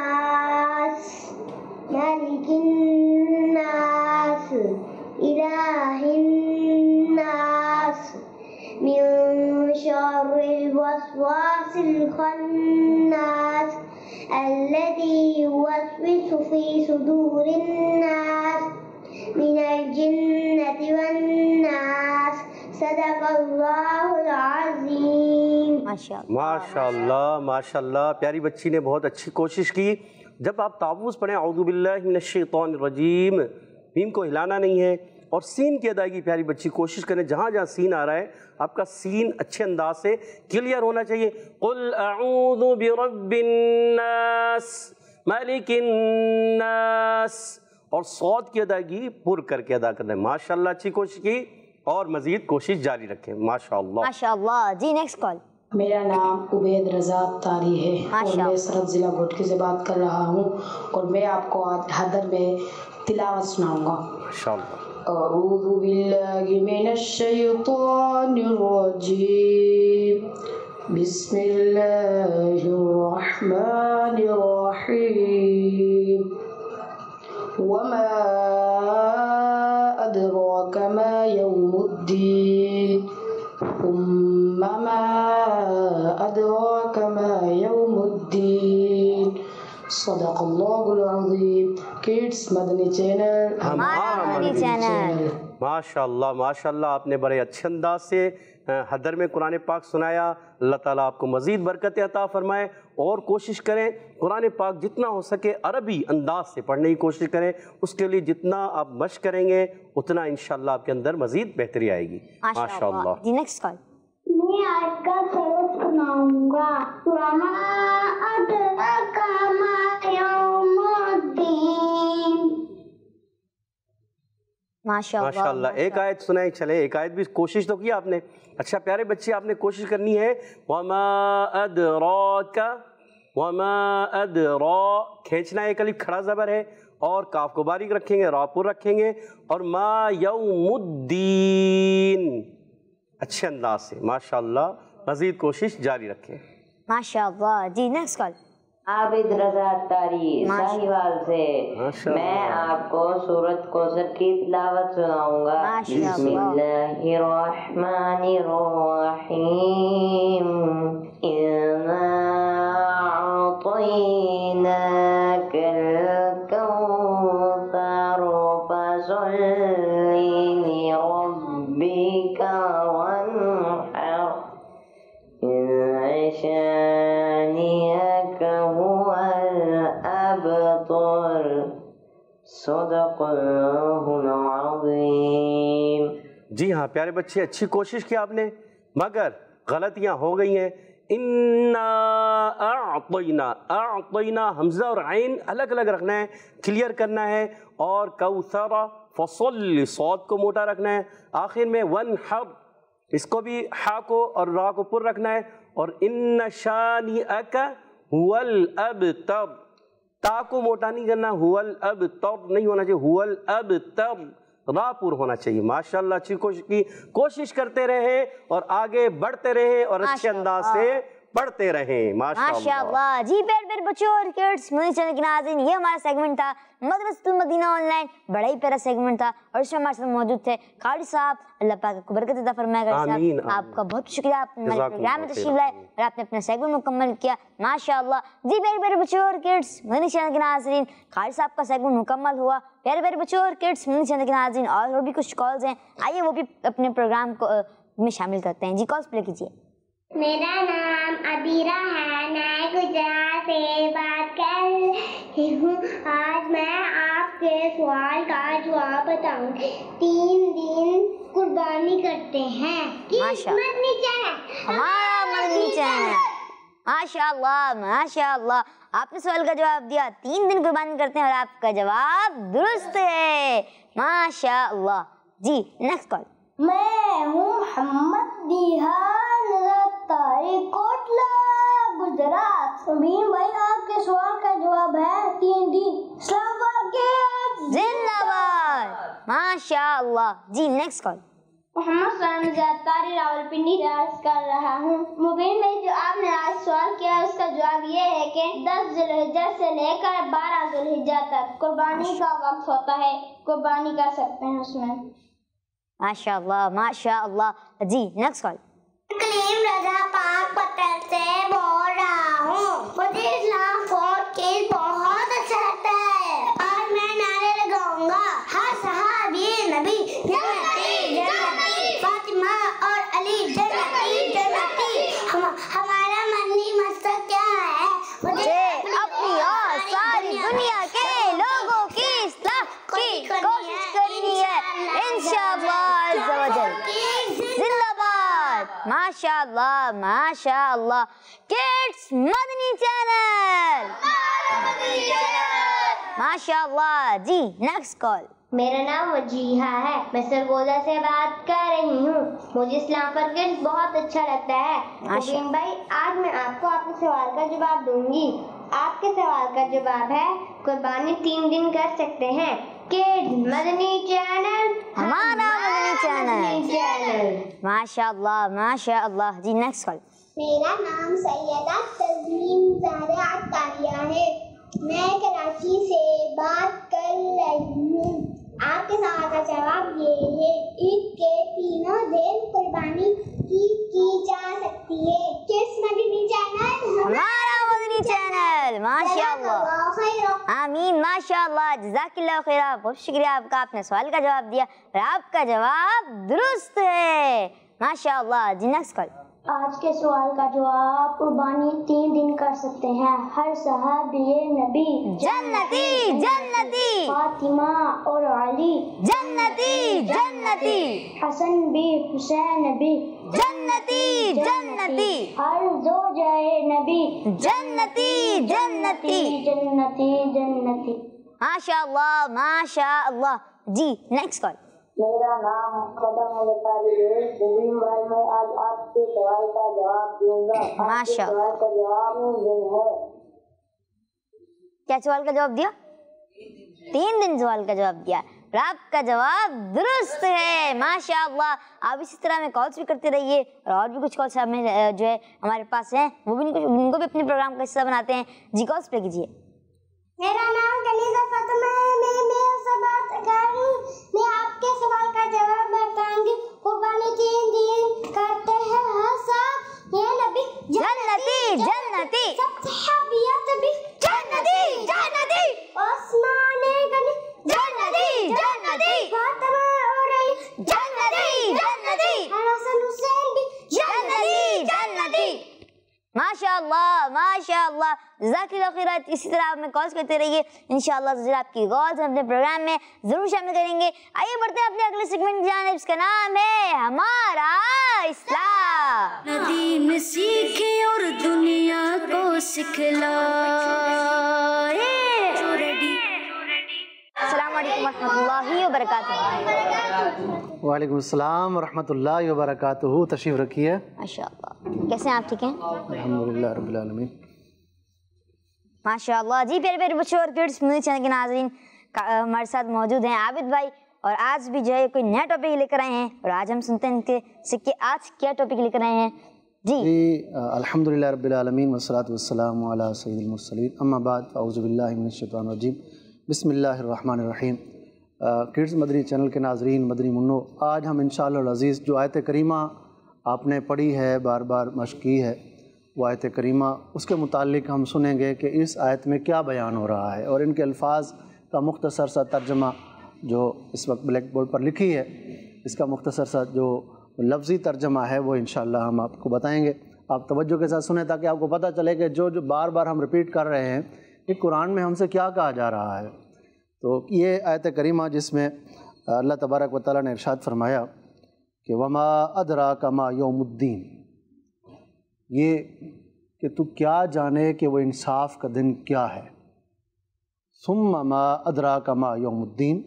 ملک الناس، الہ الناس، من شر الوسواس الخناس، الذي يوسوس في صدور الناس من الجنة والناس۔ صدق اللہ العظیم۔ ماشاءاللہ ماشاءاللہ، پیاری بچی نے بہت اچھی کوشش کی۔ جب آپ تعوذ پڑھیں اعوذ باللہ من الشیطان الرجیم، میم کو ہلانا نہیں ہے، اور سین کی ادائیگی پیاری بچی کوشش کریں، جہاں جہاں سین آ رہا ہے آپ کا سین اچھے انداز سے کلیئر ہونا چاہیے۔ قل اعوذ برب الناس ملک الناس، اور صوت کی ادائیگی پر کر کے ادا کرنا ہے۔ ماشاءاللہ اچھی کوشش کی، اور مزید کوشش جاری رکھیں ماشاءاللہ۔ ماشاءاللہ جی، نیکسٹ کال۔ میرا نام عبید رضا تاری ہے اور میں سرحد ضلع گھوٹکی سے بات کر رہا ہوں، اور میں آپ کو آج حدر میں تلاوت سناؤں گا۔ ماشاءاللہ۔ اعوذ باللہ من الشیطان الرجیم، بسم اللہ الرحمن الرحیم۔ وما أدراك ما يوم الدين، ثم ما أدراك ما يوم الدين۔ صدق اللہ العظیم۔ کڈس مدنی چینل، ہمارا مدنی چینل۔ ماشاءاللہ ماشاءاللہ، آپ نے بڑے اچھے انداز سے حدر میں قرآن پاک سنایا۔ اللہ تعالیٰ آپ کو مزید برکت عطا فرمائے، اور کوشش کریں قرآن پاک جتنا ہو سکے عربی انداز سے پڑھنے کی کوشش کریں۔ اس کے لیے جتنا آپ مشق کریں گے اتنا انشاءاللہ آپ کے اندر مزید بہتری آئے گی ماشاءاللہ۔ جی نیکسٹ کال۔ میں آج کا سبق سناؤں گا۔ وما أدراك ما يوم الدين۔ ماشاءاللہ، ایک آیت سنائیں، چلیں ایک آیت بھی کوشش تو کی آپ نے۔ اچھا پیارے بچے، آپ نے کوشش کرنی ہے وما ادراک، وما ادرا کھینچنا ہے، ایک الف کھڑا زبر ہے، اور کاف کو باریک رکھیں گے، را پر رکھیں گے، اور ما یوم الدین اچھے انداز سے ماشاءاللہ، مزید کوشش جاری رکھیں ماشاءاللہ جی۔ نیکسٹ کال۔ عابد رضا تاری ساہیوال سے میں آپ کو سورت کوثر کی تلاوت سناؤں گا۔ بسم اللہ الرحمن الرحیم۔ انا اعطیناک الکوثر فصل لربک وانحر ان شانئک هو الابتر۔ صدق اللہ العظیم۔ جی ہاں پیارے بچے، اچھی کوشش کی آپ نے، مگر غلطیاں ہو گئی ہیں۔ انا اعطینا، اعطینا حمزہ اور عین الگ الگ رکھنا ہے، کلیئر کرنا ہے، اور کوثر فصل صوت کو موٹا رکھنا ہے، آخر میں وانحر اس کو بھی ہا کو اور را کو پر رکھنا ہے، اور ان شانئک هو الابتر تا کو موٹا نہیں کرنا، هو الابتر نہیں ہونا چاہیے، هو الابتر را پر ہونا چاہیے۔ ماشاءاللہ اچھی کوشش کی، کوشش کرتے رہے اور آگے بڑھتے رہے اور اچھے انداز سے पढ़ते रहें। माशाअल्लाह। जी प्यारे प्यारे बच्चों और किड्स, मदनी चैनल के नाज़रीन, ये हमारा सेगमेंट था मदरसतुल मदीना ऑनलाइन। बड़ा ही प्यारा सेगमेंट था और इसमें हमारे साथ मौजूद थे कारी साहब। अल्लाह पाक आपको बरकत अता फरमाए। कारी साहब आपका बहुत शुक्रिया, आपने हमारे प्रोग्राम में तशरीफ लाए और आपने अपना सेगमेंट मुकम्मल किया, माशाअल्लाह। जी प्यारे प्यारे बच्चों और किड्स, मदनी चैनल के नाज़रीन, कारी साहब का सेगमेंट मुकम्मल हुआ। प्यारे प्यारे बच्चों और किड्स, मदनी चैनल के नाज़रीन, और भी कुछ कॉल्स हैं, आइए वो भी अपने प्रोग्राम को में शामिल करते हैं। जी कॉल्स प्ले कीजिए। मेरा नाम अबीरा है, मैं गुजरात से बात कर रही हूँ। आज मैं आपके सवाल का जवाब बताऊंगी। 3 दिन कुर्बानी करते हैं। मदनी चैनल, हमारा मदनी चैनल। माशाअल्लाह माशाअल्लाह, आपने सवाल का जवाब दिया, 3 दिन कुर्बानी करते हैं और आपका जवाब दुरुस्त है, माशाअल्लाह। जी नेक्स्ट कॉल। मैं हूँ मोहम्मद दिहान रत्तारी, कोटला गुजरात। अमीन भाई, आपके सवाल का जवाब है 3 दिन। जिंदाबाद, माशाअल्लाह। जी नेक्स्ट कॉल। मोहम्मद सलाम रत्तारी, रावलपिंडी से अर्ज कर रहा हूँ। मुबीन भाई, जो आपने आज सवाल किया उसका जवाब ये है कि 10 ज़ुल्हिज्जा से लेकर 12 ज़ुल्हिज्जा तक कुर्बानी का वक्त होता है, कुर्बानी कर सकते हैं उसमें। माशाअल्लाह माशाअल्लाह। जी next call. Kaleem Raza Pakpattan से बोल रहा हूँ। मुझे इस्लाम फोर्ट केस बहुत अच्छा लगता है। आज मैं नारे लगाऊंगा, हर सहाबी नबी जन्नती जन्नती, फातिमा और अली जन्नती जन्नती। हमारा मदनी मकसद क्या है? मुझे अपनी और सारी दुनिया के लोगों की इस्लाह की कोशिश करनी है, इंशाअल्लाह अज़्ज़ा वजल। जिंदाबाद, माशाअल्लाह माशाअल्लाह। किड्स मदनी चैनल, माशाअल्लाह। जी नेक्स्ट कॉल। मेरा नाम वजीहा है, मैं सरगोदा से बात कर रही हूँ। मुझे इस्लाम पर किड्स बहुत अच्छा लगता है। मुबीन भाई, आज मैं आपको आपके सवाल का जवाब दूंगी। आपके सवाल का जवाब है कुर्बानी 3 दिन कर सकते हैं। किड्स मदनी चैनल, हमारा मदनी चैनल। माशाअल्लाह माशाअल्लाह। जी नेक्स्ट कॉल। मेरा नाम सैयदा तस्लीम ज़हरा अत्तारिया है, मैं कराची से बात कर रही हूँ। आपके सवाल का जवाब ये है, ईद के तीनों दिन कुर्बानी की जा सकती है। किस मदनी चैनल? हमारा मदनी चैनल, माशाअल्लाह। आमीन, माशाअल्लाह, जज़ाकिल्लाह खैरा। बहुत शुक्रिया आपका, आपने सवाल का जवाब दिया और आपका जवाब दुरुस्त है, माशाअल्लाह। जी नेक्स्ट कॉल। आज के सवाल का जवाब कुर्बानी 3 दिन कर सकते हैं। हर सहाबी नबी जन्नती जन्नती, फातिमा और अली जन्नती जन्नती, हसन भी हुसैन भी जन्नती जन्नती, हर ज़ौजाए नबी जन्नती जन्नती जन्नती जन्नती। माशाअल्लाह माशाअल्लाह। जी नेक्स्ट कॉल। मेरा नाम कदम अल्तारी है। मुबीन भाई, मैं आज आपके सवाल का जवाब दूंगा। माशाअल्लाह। सवाल का जवाब ये है। क्या सवाल का जवाब दिया? 3 दिन सवाल का जवाब दिया और आपका जवाब दुरुस्त है, माशाअल्लाह। आप इसी तरह में कॉल्स भी करते रहिए और भी कुछ कॉल्स हमें जो है हमारे पास हैं, वो भी उनको भी अपने प्रोग्राम का हिस्सा बनाते हैं। जी कॉल्स पे कीजिए। मेरा नाम कनीज़ा फातिमा है, मैं उससे बात कर रही हूँ। मैं आपके सवाल का जवाब बताऊंगी। कुर्बानी 3 दिन करते हैं हर साल, ये नबी जन्नती जन्नती, सब सहाबियत भी जन्नती जन्नती, उस्मान गनी जन्नती जन्नती, फातिमा और अली जन्नती जन्नती, हसन हुसैन भी जन्नती जन्नती। माशाअल्लाह माशाअल्लाह, जज़ाकिल्लाह खैर। इसी तरह आप में कॉल्स करते रहिए, इंशाअल्लाह ज़रूर आपकी कॉल्स हम अपने प्रोग्राम में ज़रूर शामिल करेंगे। आइए बढ़ते हैं अपने अगले सेगमेंट की जानिब, इसका नाम है हमारा इस्लाम। नदी में सीखे और दुनिया को सिखलाए। अस्सलाम वालेकुम रहमतुल्लाहि व बरकातुहू। वालेकुम अस्सलाम रहमतुल्लाहि व बरकातुहू। तशरीफ रखिए। माशाअल्लाह, कैसे हैं आप? ठीक हैं, अल्हम्दुलिल्लाह रब्बिल आलमीन। माशाअल्लाह। जी प्यारे प्यारे बच्चों और किड्स मदनी चैनल के नाज़रीन, हमारे साथ मौजूद हैं आबिद भाई और आज भी जो है कोई नया टॉपिक लेकर आए हैं और आज हम सुनते हैं इनके से कि आज क्या टॉपिक लेकर आए हैं। جی الحمدللہ رب العالمین والصلاۃ والسلام علی سید المرسلین اما بعد اعوذ باللہ من الشیطان الرجیم بسم اللہ الرحمن الرحیم۔ کڈز مدنی چینل کے ناظرین، مدنی منو، آج ہم انشاءاللہ العزیز جو آیت کریمہ آپ نے پڑھی ہے، بار بار مشق کی ہے، وہ آیت کریمہ، اس کے متعلق ہم سنیں گے کہ اس آیت میں کیا بیان ہو رہا ہے، اور ان کے الفاظ کا مختصر سا ترجمہ جو اس وقت بلیک بورڈ پر لکھی ہے، اس کا مختصر سا جو لفظی ترجمہ ہے وہ انشاءاللہ ہم آپ کو بتائیں گے۔ آپ توجہ کے ساتھ سنیں تاکہ آپ کو پتہ چلے کہ جو بار بار ہم ریپیٹ کر رہے ہیں کہ قرآن میں ہم سے کیا کہا جا رہا ہے۔ تو یہ آیت کریمہ جس میں اللہ تبارک و تعالیٰ نے ارشاد فرمایا کہ وما ادراک ما یوم الدین، یہ کہ تو کیا جانے کہ وہ انصاف کا دن کیا ہے۔ ثم ما ادراک ما یوم الدین،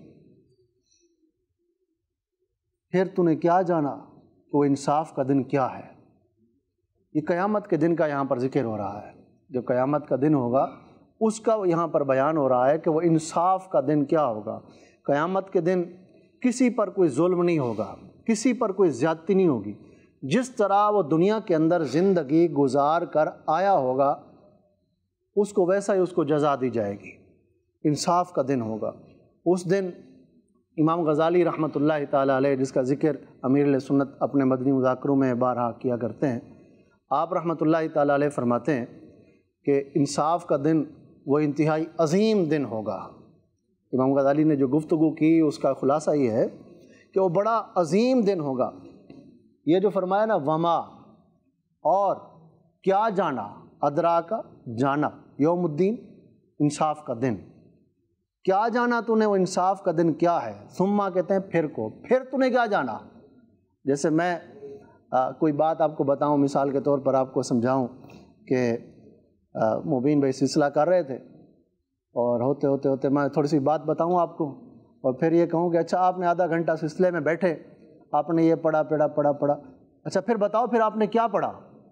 پھر تو نے کیا جانا کہ وہ انصاف کا دن کیا ہے۔ یہ قیامت کے دن کا یہاں پر ذکر ہو رہا ہے، جو قیامت کا دن ہوگا اس کا یہاں پر بیان ہو رہا ہے کہ وہ انصاف کا دن کیا ہوگا۔ قیامت کے دن کسی پر کوئی ظلم نہیں ہوگا، کسی پر کوئی زیادتی نہیں ہوگی۔ جس طرح وہ دنیا کے اندر زندگی گزار کر آیا ہوگا اس کو ویسا ہی اس کو جزا دی جائے گی۔ انصاف کا دن ہوگا اس دن۔ امام غزالی رحمۃ اللہ تعالیٰ علیہ، جس کا ذکر امیر علیہ سنت اپنے مدنی مذاکروں میں بارہا کیا کرتے ہیں، آپ رحمۃ اللہ تعالیٰ علیہ فرماتے ہیں کہ انصاف کا دن وہ انتہائی عظیم دن ہوگا۔ امام غزالی نے جو گفتگو کی اس کا خلاصہ یہ ہے کہ وہ بڑا عظیم دن ہوگا۔ یہ جو فرمایا نا وما، اور کیا جانا، ادرا کا جانا، یوم الدین انصاف کا دن، کیا جانا تو نے وہ انصاف کا دن کیا ہے۔ ثم کہتے ہیں پھر کو، پھر تو نے کیا جانا۔ جیسے میں کوئی بات آپ کو بتاؤں، مثال کے طور پر آپ کو سمجھاؤں کہ مبین بھائی سلسلہ کر رہے تھے، اور ہوتے ہوتے میں تھوڑی سی بات بتاؤں آپ کو، اور پھر یہ کہوں کہ اچھا آپ نے آدھا گھنٹہ سلسلے میں بیٹھے، آپ نے یہ پڑھا اچھا پھر بتاؤ پھر آپ نے کیا پڑھا۔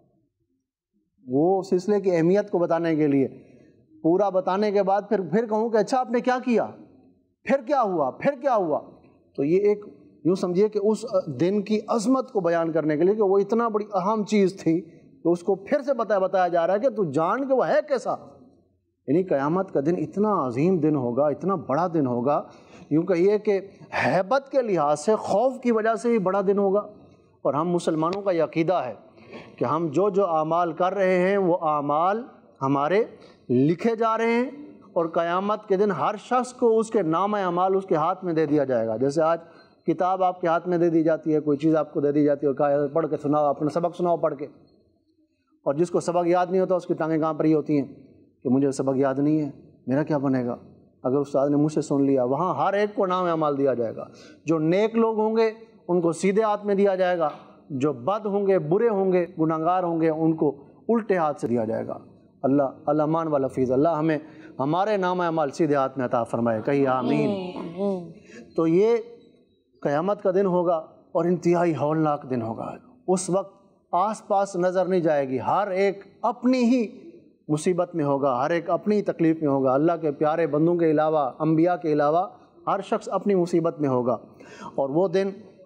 وہ سلسلے کی اہمیت کو بتانے کے لیے پورا بتانے کے بعد پھر کہوں کہ اچھا آپ نے کیا کیا، پھر کیا ہوا۔ تو یہ ایک یوں سمجھیے کہ اس دن کی عظمت کو بیان کرنے کے لیے کہ وہ اتنا بڑی اہم چیز تھی تو اس کو پھر سے بتایا جا رہا ہے کہ تو جان کہ وہ ہے کیسا۔ یعنی قیامت کا دن اتنا عظیم دن ہوگا، اتنا بڑا دن ہوگا، یوں کہیے کہ ہیبت کے لحاظ سے، خوف کی وجہ سے ہی بڑا دن ہوگا۔ اور ہم مسلمانوں کا یہ عقیدہ ہے کہ ہم جو اعمال کر رہے ہیں وہ اعمال ہمارے لکھے جا رہے ہیں، اور قیامت کے دن ہر شخص کو اس کے نام اعمال اس کے ہاتھ میں دے دیا جائے گا۔ جیسے آج کتاب آپ کے ہاتھ میں دے دی جاتی ہے، کوئی چیز آپ کو دے دی جاتی ہے اور کہا پڑھ کے سناؤ، اپنا سبق سناؤ پڑھ کے، اور جس کو سبق یاد نہیں ہوتا اس کی ٹانگیں کہاں پر ہی ہوتی ہیں کہ مجھے سبق یاد نہیں ہے، میرا کیا بنے گا۔ اگر استاد نے مجھ سے سن لیا، وہاں ہر ایک کو نام اعمال دیا جائے گا۔ جو نیک لوگ ہوں گے ان کو سیدھے ہاتھ میں دیا جائے گا، جو بد ہوں گے، برے ہوں گے، گناہگار ہوں گے، ان کو الٹے ہاتھ سے دیا جائے گا۔ اللہ امان و لفیظ، اللہ ہمیں ہمارے نام اعمال سیدھے ہاتھ میں عطا فرمائے، کہیے آمین۔ تو یہ قیامت کا دن ہوگا اور انتہائی ہولناک دن ہوگا۔ اس وقت آس پاس نظر نہیں جائے گی، ہر ایک اپنی ہی مصیبت میں ہوگا، ہر ایک اپنی تکلیف میں ہوگا۔ اللہ کے پیارے بندوں کے علاوہ، انبیاء کے علاوہ ہر شخص اپنی مصیبت میں ہوگا، اور وہ دن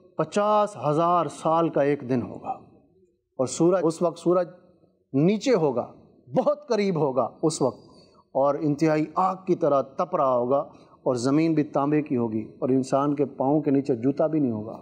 50,000 سال کا ایک دن ہوگا۔ اور سورج اس وقت سورج نیچے ہوگا، بہت قریب ہوگا اس وقت، اور انتہائی آگ کی طرح تپ رہا ہوگا، اور زمین بھی تانبے کی ہوگی، اور انسان کے پاؤں کے نیچے جوتا بھی نہیں ہوگا۔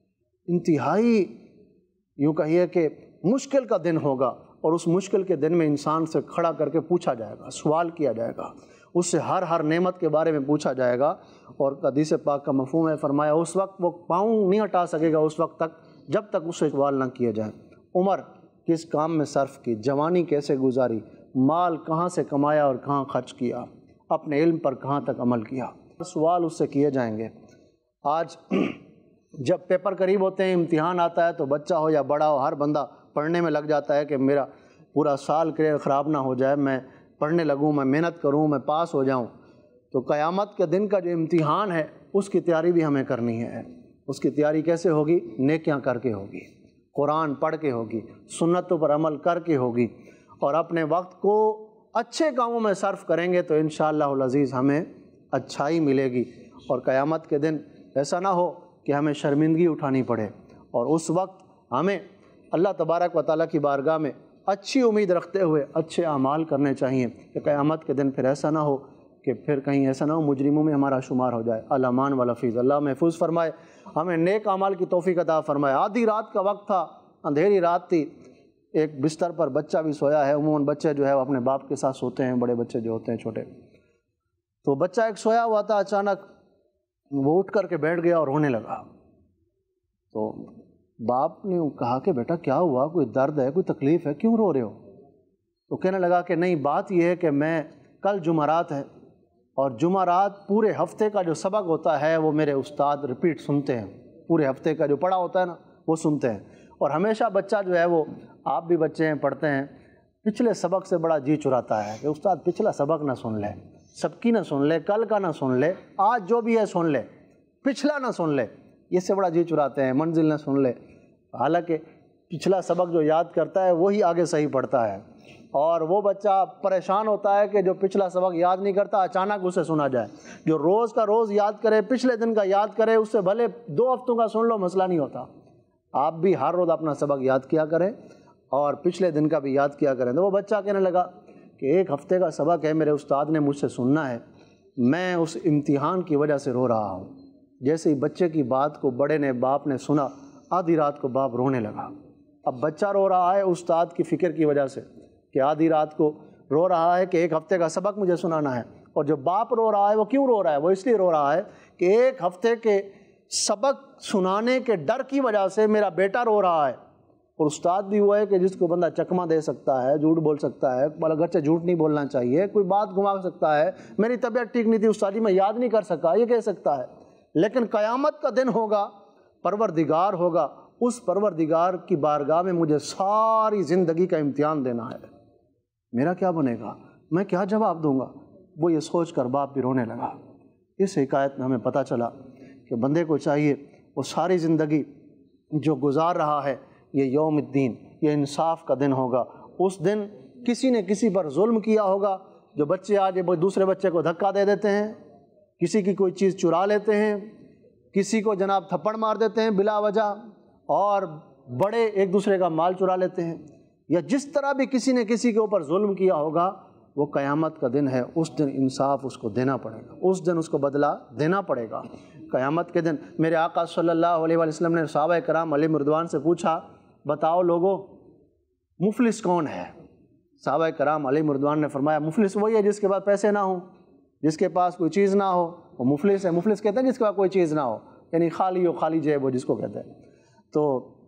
انتہائی یوں کہیے کہ مشکل کا دن ہوگا، اور اس مشکل کے دن میں انسان سے کھڑا کر کے پوچھا جائے گا، سوال کیا جائے گا، اس سے ہر نعمت کے بارے میں پوچھا جائے گا۔ اور حدیث پاک کا مفہوم ہے، فرمایا اس وقت وہ پاؤں نہیں ہٹا سکے گا اس وقت تک جب تک اس سے سوال نہ کیا جائے۔ عمر کس کام میں صرف کی، جوانی کیسے گزاری، مال کہاں سے کمایا اور کہاں خرچ کیا، اپنے علم پر کہاں تک عمل کیا، سوال اس سے کیے جائیں گے۔ آج جب پیپر قریب ہوتے ہیں، امتحان آتا ہے، تو بچہ ہو یا بڑا ہو، ہر بندہ پڑھنے میں لگ جاتا ہے کہ میرا پورا سال کریئر خراب نہ ہو جائے، میں پڑھنے لگوں، میں محنت کروں، میں پاس ہو جاؤں۔ تو قیامت کے دن کا جو امتحان ہے اس کی تیاری بھی ہمیں کرنی ہے۔ اس کی تیاری کیسے ہوگی؟ نیکیاں کر کے ہوگی، قرآن پڑھ کے ہوگی، سنتوں پر عمل کر کے ہوگی، اور اپنے وقت کو اچھے کاموں میں صرف کریں گے تو انشاءاللہ العزیز ہمیں اچھائی ملے گی۔ اور قیامت کے دن ایسا نہ ہو کہ ہمیں شرمندگی اٹھانی پڑے، اور اس وقت ہمیں اللہ تبارک و تعالیٰ کی بارگاہ میں اچھی امید رکھتے ہوئے اچھے اعمال کرنے چاہیے کہ قیامت کے دن پھر ایسا نہ ہو کہ پھر کہیں ایسا نہ ہو مجرموں میں ہمارا شمار ہو جائے۔ الامان والحفیظ، اللہ محفوظ فرمائے، ہمیں نیک اعمال کی توفیق عطا فرمائے۔ آدھی رات کا وقت تھا، اندھیری رات تھی، ایک بستر پر بچہ بھی سویا ہے۔ عموماً بچے جو ہے وہ اپنے باپ کے ساتھ سوتے ہیں، بڑے بچے جو ہوتے ہیں چھوٹے، تو بچہ ایک سویا ہوا تھا، اچانک وہ اٹھ کر کے بیٹھ گیا اور رونے لگا۔ تو باپ نے کہا کہ بیٹا کیا ہوا، کوئی درد ہے، کوئی تکلیف ہے، کیوں رو رہے ہو؟ تو کہنے لگا کہ نہیں، بات یہ ہے کہ میں کل جمعرات ہے اور جمعرات پورے ہفتے کا جو سبق ہوتا ہے وہ میرے استاد ریپیٹ سنتے ہیں، پورے ہفتے کا جو پڑھا ہوتا ہے نا وہ سنتے ہیں، اور ہمیشہ بچہ جو ہے وہ، آپ بھی بچے ہیں پڑھتے ہیں، پچھلے سبق سے بڑا جی چراتا ہے کہ استاد پچھلا سبق نہ سن لے، سب کی نہ سن لے، کل کا نہ سن لے، آج جو بھی ہے سن لے، پچھلا نہ سن لے، یہ سے بڑا جی چراتے ہیں، منزل نہ سن لے۔ حالانکہ پچھلا سبق جو یاد کرتا ہے وہی آگے صحیح پڑھتا ہے، اور وہ بچہ پریشان ہوتا ہے کہ جو پچھلا سبق یاد نہیں کرتا اچانک اسے سنا جائے۔ جو روز کا روز یاد کرے، پچھلے دن کا یاد کرے، اس سے بھلے 2 ہفتوں کا سن لو، مسئلہ نہیں ہوتا۔ آپ بھی ہر روز اپنا سبق یاد کیا کریں اور پچھلے دن کا بھی یاد کیا کریں۔ تو وہ بچہ کہنے لگا کہ 1 ہفتے کا سبق ہے، میرے استاد نے مجھ سے سننا ہے، میں اس امتحان کی وجہ سے رو رہا ہوں۔ جیسے ہی بچے کی بات کو بڑے نے، باپ نے سنا، آدھی رات کو باپ رونے لگا۔ اب بچہ رو رہا ہے استاد کی فکر کی وجہ سے کہ آدھی رات کو رو رہا ہے کہ 1 ہفتے کا سبق مجھے سنانا ہے، اور جو باپ رو رہا ہے وہ کیوں رو رہا ہے؟ وہ اس لیے رو رہا ہے کہ 1 ہفتے کے سبق سنانے کے ڈر کی وجہ سے میرا بیٹا رو رہا ہے۔ اور استاد بھی وہ ہے کہ جس کو بندہ چکمہ دے سکتا ہے، جھوٹ بول سکتا ہے، اگرچہ جھوٹ نہیں بولنا چاہیے، کوئی بات گھما سکتا ہے، میری طبیعت ٹھیک نہیں تھی استاد جی میں یاد نہیں کر سکا، یہ کہہ سکتا ہے۔ لیکن قیامت کا دن ہوگا، پروردگار ہوگا، اس پروردگار کی بارگاہ میں مجھے ساری زندگی کا امتحان دینا ہے، میرا کیا بنے گا، میں کیا جواب دوں گا؟ وہ یہ سوچ کر باپ بھی رونے لگا۔ اس حکایت میں ہمیں پتہ چلا کہ بندے کو چاہیے وہ ساری زندگی جو گزار رہا ہے، یہ یوم الدین، یہ انصاف کا دن ہوگا۔ اس دن کسی نے کسی پر ظلم کیا ہوگا، جو بچے آج دوسرے بچے کو دھکا دے دیتے ہیں، کسی کی کوئی چیز چرا لیتے ہیں، کسی کو جناب تھپڑ مار دیتے ہیں بلا وجہ، اور بڑے ایک دوسرے کا مال چرا لیتے ہیں، یا جس طرح بھی کسی نے کسی کے اوپر ظلم کیا ہوگا، وہ قیامت کا دن ہے، اس دن انصاف اس کو دینا پڑے گا، اس دن اس کو بدلہ دینا پڑے گا۔ قیامت کے دن میرے آقا صلی اللہ علیہ وسلم نے صحابہ کرام علیہ رضوان سے پوچھا، بتاؤ لوگو مفلس کون ہے؟ صحابہ کرام علیہ رضوان نے فرمایا مفلس وہی ہے جس کے پاس پیسے نہ ہوں، جس کے پاس کوئی چیز نہ ہو، وہ مفلس ہے۔ مفلس کہتے ہیں جس کے پاس کوئی چیز نہ ہو، یعنی خالی ہو، خالی جیب ہو جس کو کہتے ہیں۔ تو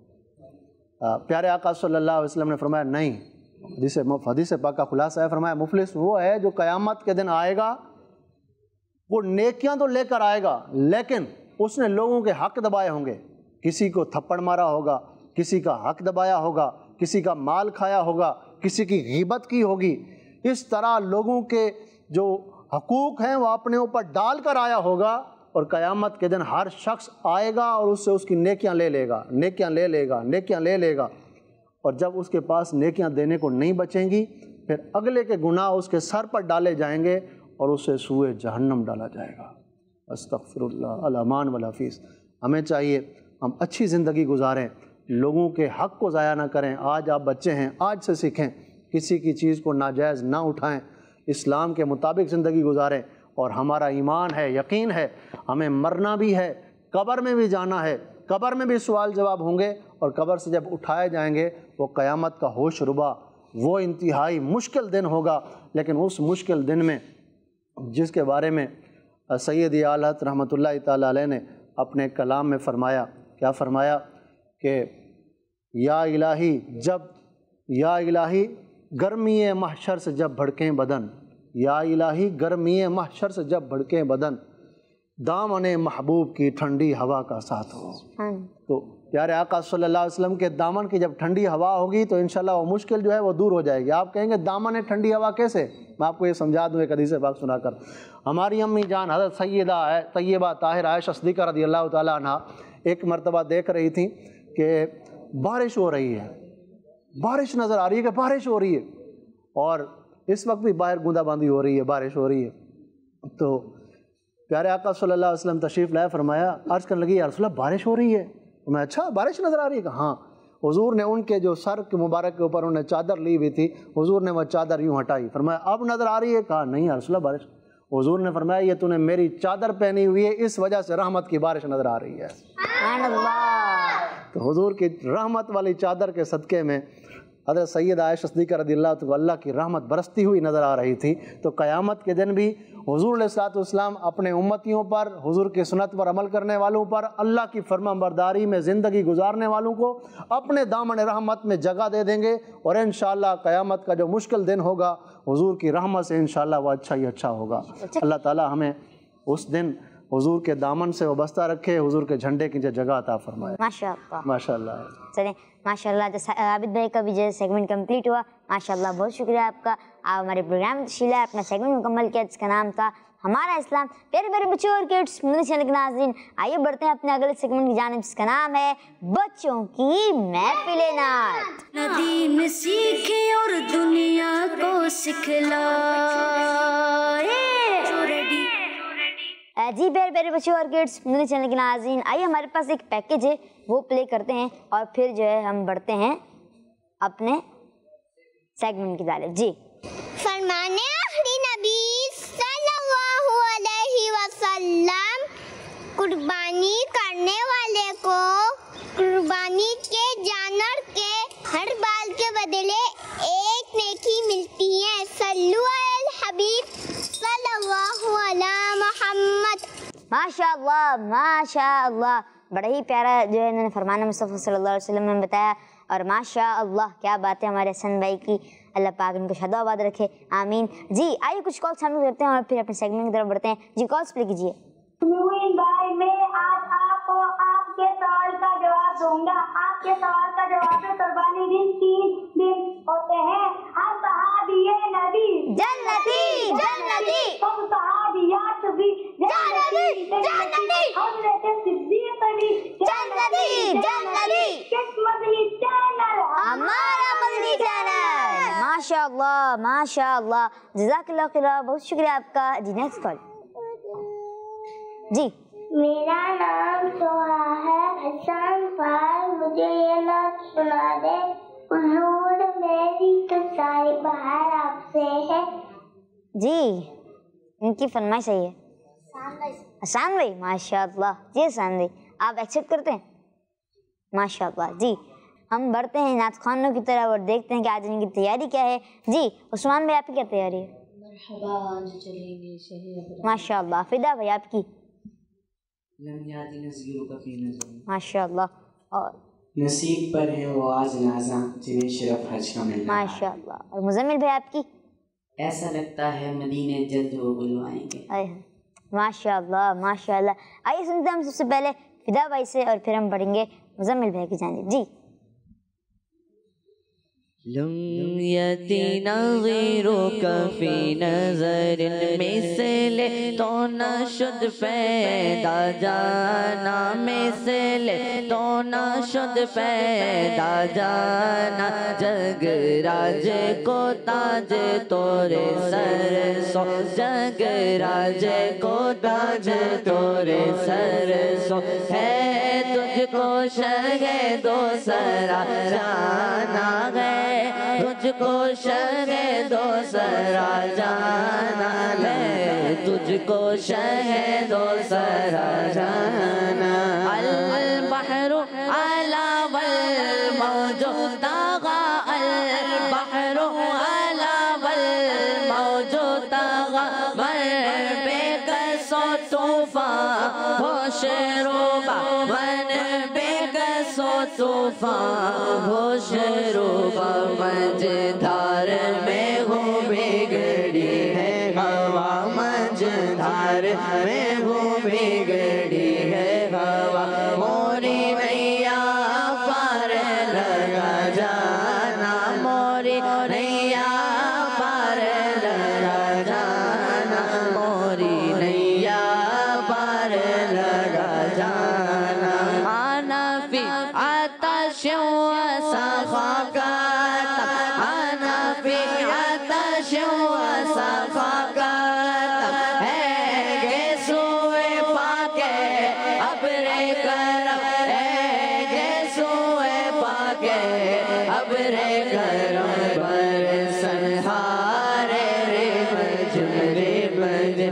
پیارے آقا صلی اللہ علیہ وسلم نے فرمایا نہیں، حدیث پاک کا خلاصہ ہے، فرمایا مفلس وہ ہے جو قیامت کے دن آئے گا، وہ نیکیاں تو لے کر آئے گا لیکن اس نے لوگوں کے حق دبائے ہوں گے، کسی کو تھپڑ مارا ہوگا، کسی کا حق دبایا ہوگا، کسی کا مال کھایا ہوگا، کسی کی غیبت کی ہوگی، اس طرح لوگوں کے جو حقوق ہیں وہ اپنے اوپر ڈال کر آیا ہوگا، اور قیامت کے دن ہر شخص آئے گا اور اس سے اس کی نیکیاں لے لے گا، نیکیاں لے لے گا، نیکیاں لے لے گا، اور جب اس کے پاس نیکیاں دینے کو نہیں بچیں گی، پھر اگلے کے گناہ اس کے سر پر ڈالے جائیں گے اور اسے سوئے جہنم ڈالا جائے گا۔ استغفر اللہ، الامان والحفیظ۔ ہمیں چاہیے ہم اچھی زندگی گزاریں، لوگوں کے حق کو ضائع نہ کریں۔ آج آپ بچے ہیں، آج سے سیکھیں، کسی کی چیز کو ناجائز نہ اٹھائیں، اسلام کے مطابق زندگی گزاریں، اور ہمارا ایمان ہے، یقین ہے، ہمیں مرنا بھی ہے، قبر میں بھی جانا ہے، قبر میں بھی سوال جواب ہوں گے، اور قبر سے جب اٹھائے جائیں گے وہ قیامت کا ہوش ربا، وہ انتہائی مشکل دن ہوگا۔ لیکن اس مشکل دن میں جس کے بارے میں سید اعلیٰ رحمۃ اللہ تعالیٰ علیہ نے اپنے کلام میں فرمایا، کیا فرمایا کہ یا الہی گرمی محشر سے جب بھڑکیں بدن، یا الہی گرمی محشر سے جب بھڑکیں بدن، دامن محبوب کی ٹھنڈی ہوا کا ساتھ ہو۔ تو پیارے آقا صلی اللہ علیہ وسلم کے دامن کی جب ٹھنڈی ہوا ہوگی تو انشاءاللہ وہ مشکل جو ہے وہ دور ہو جائے گی۔ آپ کہیں گے دامن ٹھنڈی ہوا کیسے؟ میں آپ کو یہ سمجھا دوں ایک حدیث پاک سنا کر۔ ہماری امی جان حضرت سیدہ طیبہ طاہرہ عائشہ صدیقہ رضی اللہ تعالیٰ عنہ ایک مرتبہ دیکھ رہی تھیں کہ بارش ہو رہی ہے، بارش نظر آ رہی ہے کہ بارش ہو رہی ہے، اور اس وقت بھی باہر گوندا باندی ہو رہی ہے، بارش ہو رہی ہے۔ تو پیارے آقا صلی اللہ علیہ وسلم تشریف لائے، فرمایا، عرض کرنے لگی یا رسول اللہ بارش ہو رہی ہے؟ میں اچھا بارش نظر آ رہی ہے کہ ہاں؟ हुजूर ने उनके जो सर के मुबारक के ऊपर उन्होंने चादर ली हुई थी, हुजूर ने वह चादर यूँ हटाई, फरमाया अब नज़र आ रही है? कहा नहीं या रसूल अल्लाह बारिश। हुजूर ने फरमाया ये तूने मेरी चादर पहनी हुई है, इस वजह से रहमत की बारिश नज़र आ रही है। तो हुजूर की रहमत वाली चादर के सदक़े में हज़रत सैयद आयशा सिद्दीक़ा रज़ियल्लाहु अन्हा अल्लाह की रहमत बरसती हुई नज़र आ रही थी। तो क़यामत के दिन भी हुजूर अलैहिस्सलाम अपने उम्मतियों पर, हुजूर की सुन्नत पर अमल करने वालों पर, अल्लाह की फरमाबरदारी में ज़िंदगी गुजारने वालों को अपने दामन रहमत में जगह दे देंगे, और इंशाअल्लाह क़यामत का जो मुश्किल दिन होगा हुजूर की रहमत से इंशाअल्लाह वो अच्छा ही अच्छा होगा। अल्लाह ताला हमें उस दिन हुजूर के दामन से वाबस्ता रखे, हुजूर के झंडे की जगह अता फरमाए। माशाअल्लाह माशाअल्लाह। चलें, माशाअल्लाह। जैसा आबिद भाई का भी जो सेगमेंट कंप्लीट हुआ, माशाअल्लाह, बहुत शुक्रिया आपका। आप हमारे प्रोग्राम में तशरीफ़ लाए, अपना सेगमेंट मुकम्मल किया जिसका नाम था हमारा इस्लाम। प्यारे प्यारे बच्चों और किड्स, मदनी चैनल के नाज़रीन, आइए बढ़ते हैं अपने अगले सेगमेंट की जानिब जिसका नाम है बच्चों की महफिले नात। दीन सीखे और दुनिया को सिखलाए। जी प्यारे प्यारे बच्चों और किड्स, मदनी चैनल के नाज़रीन, आइए हमारे पास एक पैकेज है वो प्ले करते हैं और फिर जो है हम बढ़ते हैं अपने सेगमेंट की जानिब। जी, फरमाने आखिरी नबी सल्लल्लाहु अलैहि वसल्लम, कुर्बानी करने वाले को कुर्बानी के जानवर के हर बाल के बदले एक नेकी मिलती है। सल्लु अल हबीब सल्लल्लाहु अला मुहम्मद। माशाअल्लाह माशाअल्लाह, बड़ा ही प्यारा जो है इन्होंने फरमान मुस्तफ़ा सल्लल्लाहु अलैहि वसल्लम में बताया, और माशाअल्लाह क्या बात है हमारे हसन भाई की, अल्लाह पाक इनको शादाबाद रखे, आमीन। जी आइए कुछ कॉल्स शामिल करते हैं और फिर अपने सेगमेंट की तरफ बढ़ते हैं। जी कॉल्स प्ले कीजिए। भाई मैं आज आपको आपके सवाल का जवाब दूंगा। आपके सवाल का जवाब है कुर्बानी दिन 3 दिन होते हैं। हर सहाबिये नबी जन्नती जन्नती, सब सहाबियात भी जन्नती जन्नती, हज़रत सिद्दीक़ भी जन्नती जन्नती, किस मदनी चैनल हमारा मदनी चैनल। माशाअल्लाह माशाअल्लाह, जज़ाकल्लाह खैर, बहुत शुक्रिया आपका। जी नेक्स्ट कॉल। जी, मेरा नाम सोहा है, हसन फार, मुझे ये नाम सुना दे। हुजूर मेरी तो सारी बाहर आपसे है। जी इनकी फरमाइश सही है। हसन भाई, माशाअल्लाह। जी हसन भाई, आप एक्सेप्ट करते हैं? माशाअल्लाह। जी हम बढ़ते हैं नात खानों की तरफ और देखते हैं कि आज इनकी तैयारी क्या है। जी उस्मान भाई, आपकी क्या तैयारी है? माशाअल्लाह। फिदा भाई आपकी? माशाअल्लाह। और नसीब पर है वो आज नाज़ा जिन्हें शरफ हज का मिलना। माशाअल्लाह। और मुज़म्मिल भाई आपकी? ऐसा लगता है मदीने जल्द वो बुलवाएंगे। माशाअल्लाह माशाअल्लाह। आइए सुनते हैं हम सबसे पहले फिदा भाई से और फिर हम पढ़ेंगे मुज़म्मिल भाई की जानिब। जी, लम यती नज़ीरुका फी नज़रिन मिसले तो न शुद पैदा जाना, मिसले तो न शुद पैदा जाना। जग राज को ताज तोरे सर सो, जग राज को ताज तोरे सर सो, है तुझको शगे दो सरा जाना है, तुझको शगे दो सरा जाना है, तुझको शगे दो सरा जाना। अल बहरु अला वल मौजो तागा, अल बहरु अला वल मौजो तागा, मर बेकसो तूफान होश रोबा, मन बेकसो तूफान होश रोबा। मझधार में हो बिगड़ी है हवा, मझधार में हो बिगड़ी है हवा। मोरी नैया पार लगा जाना, मोरी नैया पार लगा जाना, मोरी नैया पार लगा जाना। आना फी आताश सखाकत, आना फी आताश सखाकत, है गेसुए पाके अबरे करम, है गेसुए पाके करम बरसहारे रे मजम रे मजम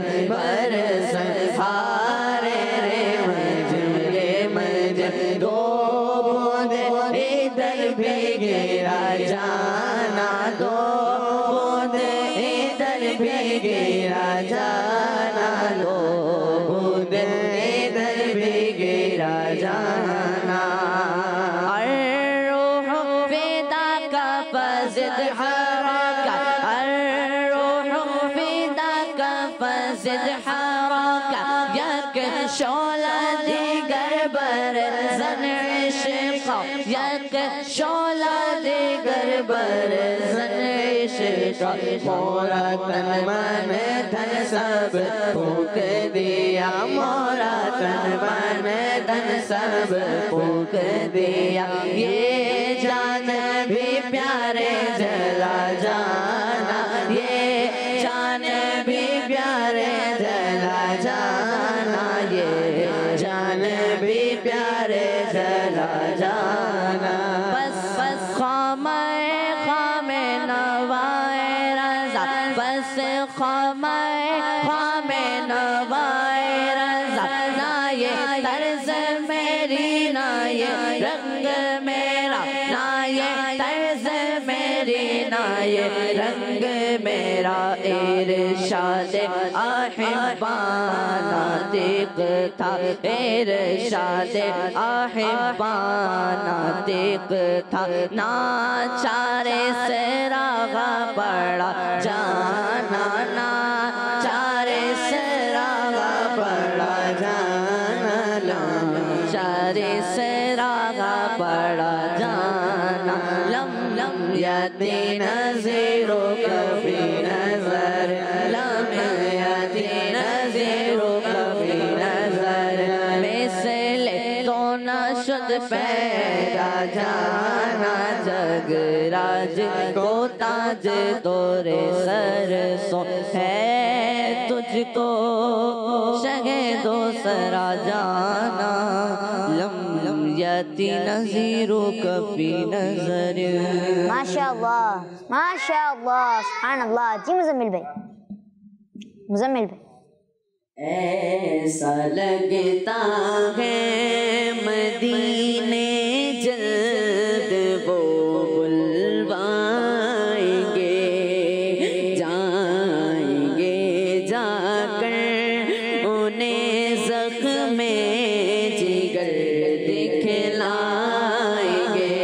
बरसहारे रे मजम रे मजम दो बूंद इधर भी गिरा जाना दो बूंद इधर भी गिरा जाना दो बूंद इधर भी गिरा जाना अर्रूह फिदा का फज़द हराका अर्रूह फिदा का फज़द हराका یک شعله دیگر بر زن عشق یک شعله دیگر بر زن عشق مورا تن من تن سب پھونک دیا مورا تن من تن سب پھونک دیا یہ جان بھی پیارے جلا جانا یہ جان بھی پیارے جلا جانا یہ جان بھی پیارے جلا جانا بس بس خامے خامے نوائے رضا بس خامے خامے نوائے رضا نہ یہ طرز میری نہ یہ رنگ میرا نہ یہ طرز میری نہ یہ رنگ میرا ارشاد احبانا دیکھ تھا ارشاد احبانا دیکھ تھا ناچار سراغا پڑا جانا ناچار سراغا پڑا جانا ناچار سراغا پڑا جانا لم لم یتی نظیرو کفی نظر لم یتی نظیرو کفی نظر مثل تو نہ شد پیدا جانا جگ راج کو تاج تورے سر سو ہے تجھ کو شگے دوسرا جانا لم لم یتی نظیرو کفی نظر ماشاءاللہ ماشاءاللہ سبحان اللہ جی مزمل بھائی مزمل بھائی ایسا لگتا ہے مدینے جلد وہ بلوائیں گے جائیں گے جا کر انہیں زخم جگر دکھلائیں گے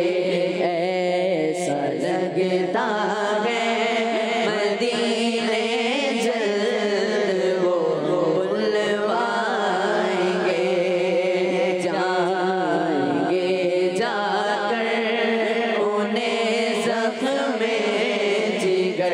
ایسا لگتا ہے مدینے جلد وہ بلوائیں گے جائیں گے جا کر انہیں زخم جگر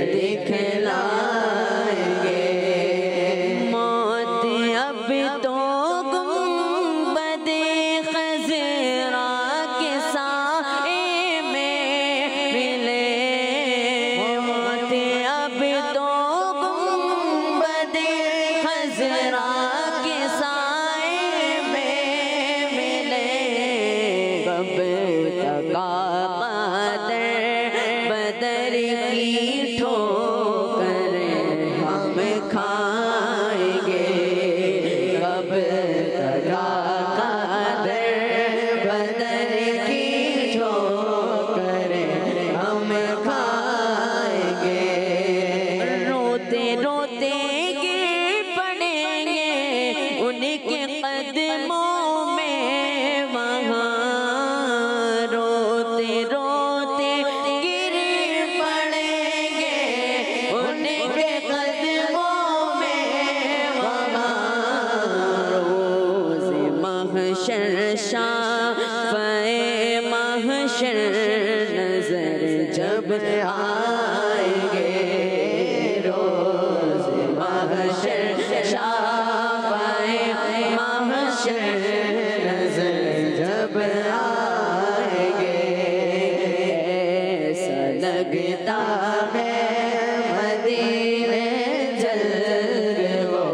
دکھلائیں گے موت اب تو گنبد خضرا کے سائے میں ملے موت اب تو گنبد خضرا کے سائے میں ملے کب تک قادر بدر کی ٹھوکر ہم کھائیں گے کب تک قادر بدر کی ٹھوکر ہم کھائیں گے روتے روتے گر پڑیں گے ان کے قدموں میں وہاں روتے روتے گر پڑیں گے ان کے قدموں میں وہاں روز محشر شافعِ محشر نظر جب آئیں گے روز محشر شافعِ محشر نظر جب آئیں گے ایسا لگتا ہے مدینے جلد وہ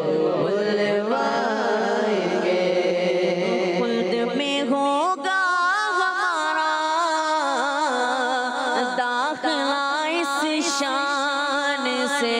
بلوائیں گے خلد میں ہوگا ہمارا शान से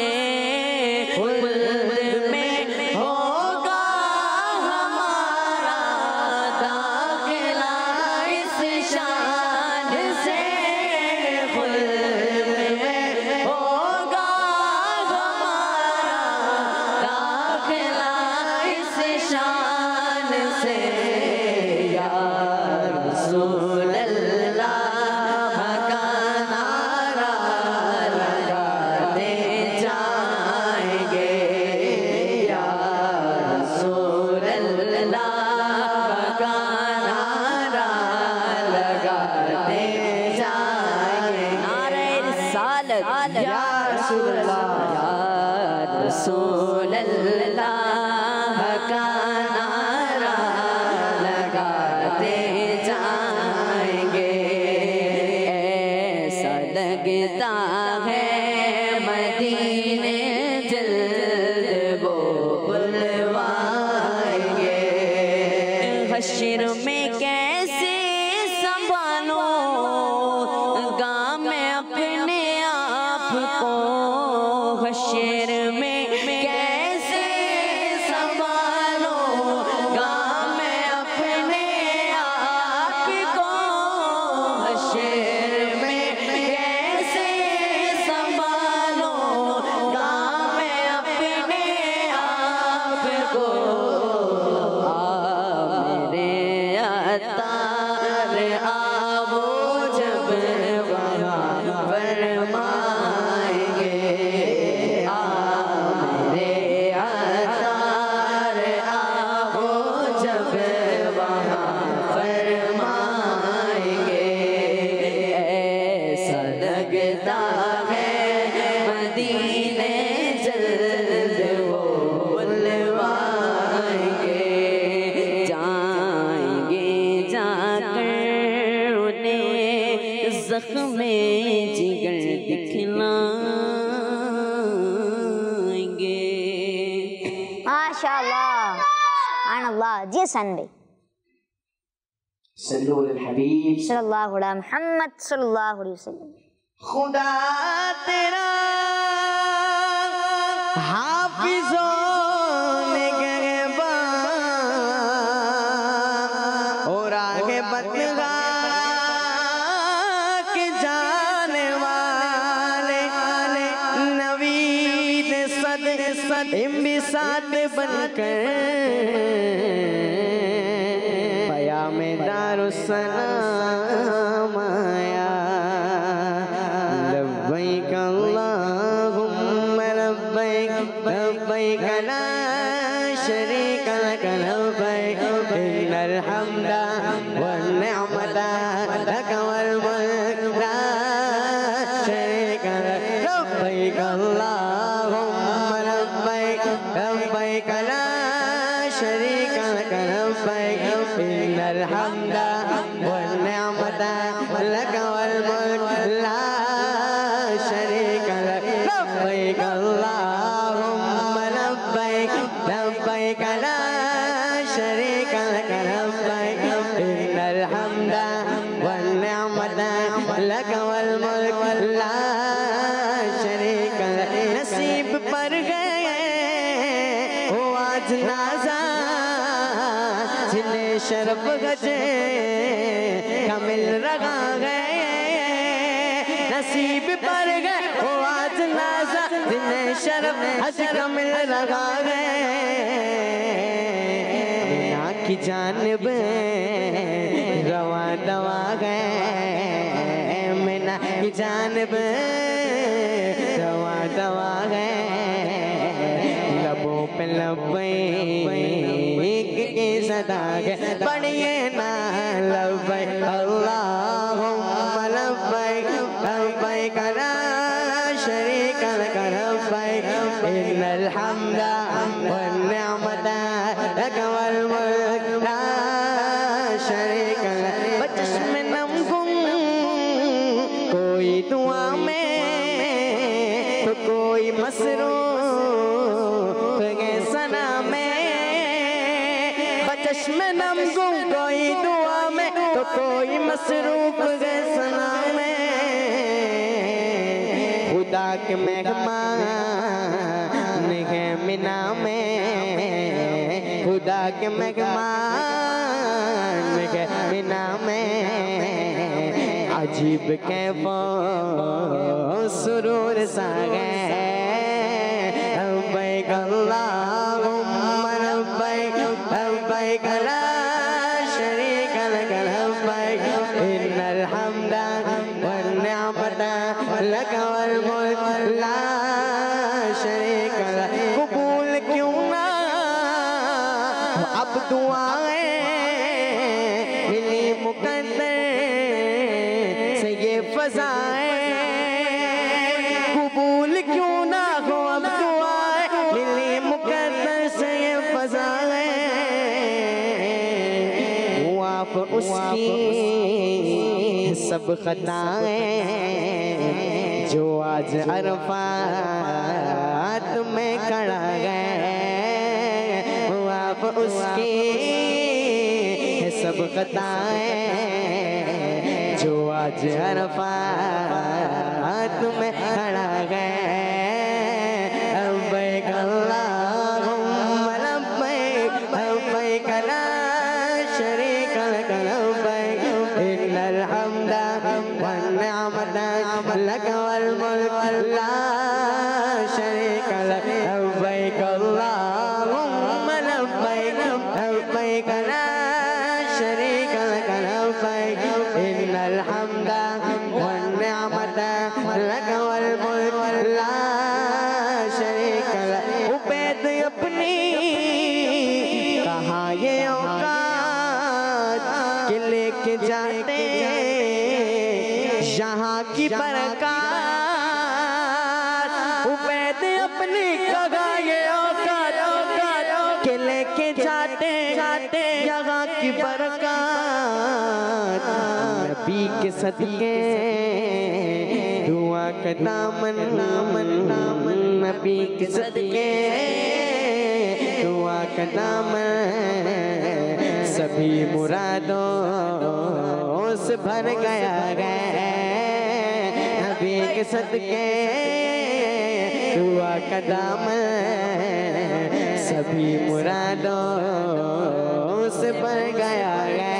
खुल्द में होगा हमारा दाखिला इस शान से खुल्द में होगा हमारा दाखिला इस शान से या रसूल अल्लाह का नारा लगाते जाएंगे या रसूल अल्लाह का नारा लगाते जाएंगे नारे रिसालत या रसूल अल्लाह या रसूल अल्लाह का नारा लगाते जाएंगे ऐसा लगता है मदीने जल्द वो बुलवाएंगे हश्र में कैसे संभालो गाँव में अपने आप को हश्र में कैसे संभालो गाँव में अपने आप को हश्र में कैसे संभालो गाँव में अपने आप को मेरे अतार आवो जब वहाँ फरमाएंगे मेरे अतार आवो जब वहाँ फरमाएंगे ऐसा लगता है मदीने जल्द वो बुलवाएंगे जाएंगे जाकर उन्हें ज़ख्मे जिगर दिखलाएंगे माशाअल्लाह सुभानअल्लाह जी सन भाई सल्लु अलल हबीब सल्लल्लाहु अलैहि मुहम्मद सल्लल्लाहु अलैहि वसल्लम खुदा तेरा हाफिज़ों निगहबान और आगे बदगा के जाने वाले नवीद सद इम्बिसात बनकर पया में दारुस्सलाम आया लब्बैक अल्लाहुम्मा लब्बैक लब्बैक ला शरीक लक लब्बैक इन्नल हम्दा वन निअमता लक वल मुल्क ला शरीक लक लब्बैक अल्लाहुम्मा लब्बैक लब्बैक ला शरीक लक लब्बैक इन्नल हम्दा वन निअमता लक वल मुल्क ला शरीक लक लब्बैक अल्लाहुम्मा लब्बैक लब्बैक ला शरीक लक लब्बैक इन्नल हम्दा वन निअमता लक वल मुल्क ला शरीक लक नसीब पर गए हो आज नाज़ा जिन्हें शरफ गजे कमिल रगा गए नसीब पर गए हो आज नाज़ा जिन्हें शरफ हज कमिल लगा गए दुनिया की जानिब रवा दवा गए मीना की जानिब रवा दवा गए लबों पे लब्बैक की सदा गए पढ़िए ना लब्बैक अल्लाहुम्मा लब्बैक लब्बैक ला शरीक लक लब्बैक इन्नल हम्दा वन निअमता लक वल मुल्क ला शरीक लक बचश्म नम गुम कोई दुआ में तो कोई मसरूफ गए सना में बचश्म नम गुम कोई दुआ में तो कोई मसरूफ गए सना में खुद کے مہمان ہیں مینا میں، خدا کے مہمان ہیں مینا میں، عجیب کیف و سرور سا ہے، لبیک اللہم لبیک لبیک لا شریک لک لبیک ان الحمد والنعمت لک والملک لا شریک لک۔ قبول کیوں نہ اب دعائیں ملی مقدر سے یہ فضائیں، قبول کیوں نہ ہو اب دعائیں ملی مقدر سے یہ فضائیں، معاف اس کی سب خطائیں جو آج عرفات میں کھڑا گئے، معاف اس کی سب خطائیں جو آج عرفات میں کھڑا گئے، لبیک اللہم لبیک لبیک لا شریک لک لبیک ان الحمد والنعمت لک والملک لا شریک لک، لبیک اللہم لبیک لبیک لا شریک لک لبیک ان الحمد والنعمت لک والملک لا شریک لک۔ عبید اپنی کہاں یہ اوقات کہ لے کے جاتے یہاں کی برکات، عبید اپنی کہاں یہ اوقات کہ لے کے جاتے یہاں کی برکات، نبی کے صدقے دعا کا دامن نبی کے صدقے دعا کا دامن، سبھی مرادوں سے بھر گیا ہے، نبی کے صدقے دعا کا دامن، سبھی مرادوں سے بھر گیا ہے،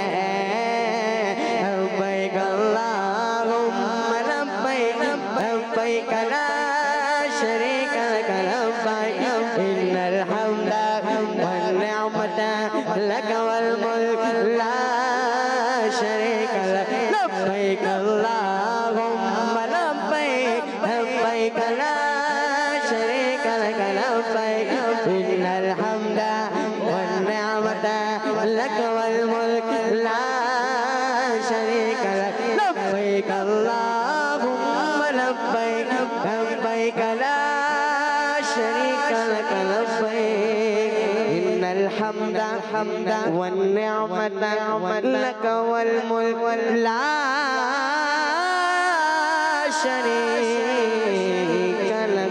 لبیک اللہم لبیک لبیک لا شریک لک لبیک ان الحمد والنعمت لک والملک لا شریک لک، لبیک اللہم لبیک لبیک لا شریک لک لبیک ان الحمد والنعمت لک والملک لا شریک لک، لبیک اللہم لبیک لبیک لا شریک لک لبیک ان الحمد والنعمت لک والملک لا شریک لک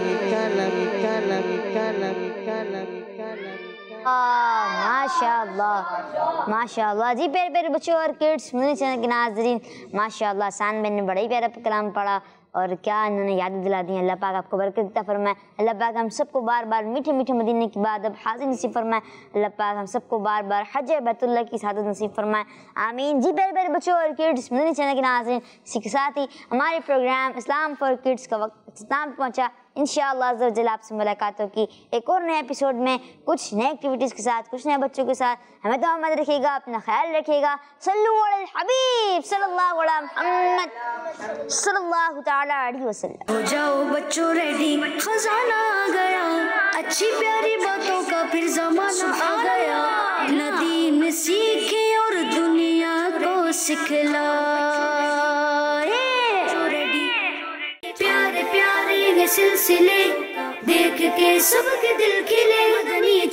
ماشاء اللہ جی، پیارے پیارے بچوں اور کڈس مدنی چینل کے ناظرین، ماشاء اللہ سان بہن نے بڑا ہی پیارا کلام پڑھا اور کیا انہوں نے یادیں دلا دی ہیں۔ اللہ پاک آپ کو برکت عطا فرمائے، اللہ پاک ہم سب کو بار بار میٹھے میٹھے مدینے کی بعد اب حاضر نصیب فرمائے، اللہ پاک ہم سب کو بار بار حج بیت اللہ کی سعادت نصیب فرمائے، آمین۔ جی پیارے پیارے بچوں اور کڈس مدنی چینل کے ناظرین، اسی کے ساتھ ہی ہمارے پروگرام اسلام فار کڈس کا وقت اختتام پہنچا۔ انشاءاللہ عز و جل آپ سے ملاقات ہوگی ایک اور نئے ایپیسوڈ میں، کچھ نئے ایکٹیویٹیز کے ساتھ، کچھ نئے بچوں کے ساتھ۔ ہمیں تو محمد رکھیے گا، اپنا خیال رکھیے گا، صلو علی الحبیب صلی اللہ علیہ محمد صلی اللہ تعالی علیہ وسلم۔ ہو جاؤ بچوں ریڈی، خزانہ آ گیا، اچھی پیاری باتوں کا پھر زمانہ آ گیا، نہ دین سیکھے اور دنیا کو سکھلائے، پیارے پیارے یہ سلسلے دیکھ کے سب کے دل کھلے، مدنی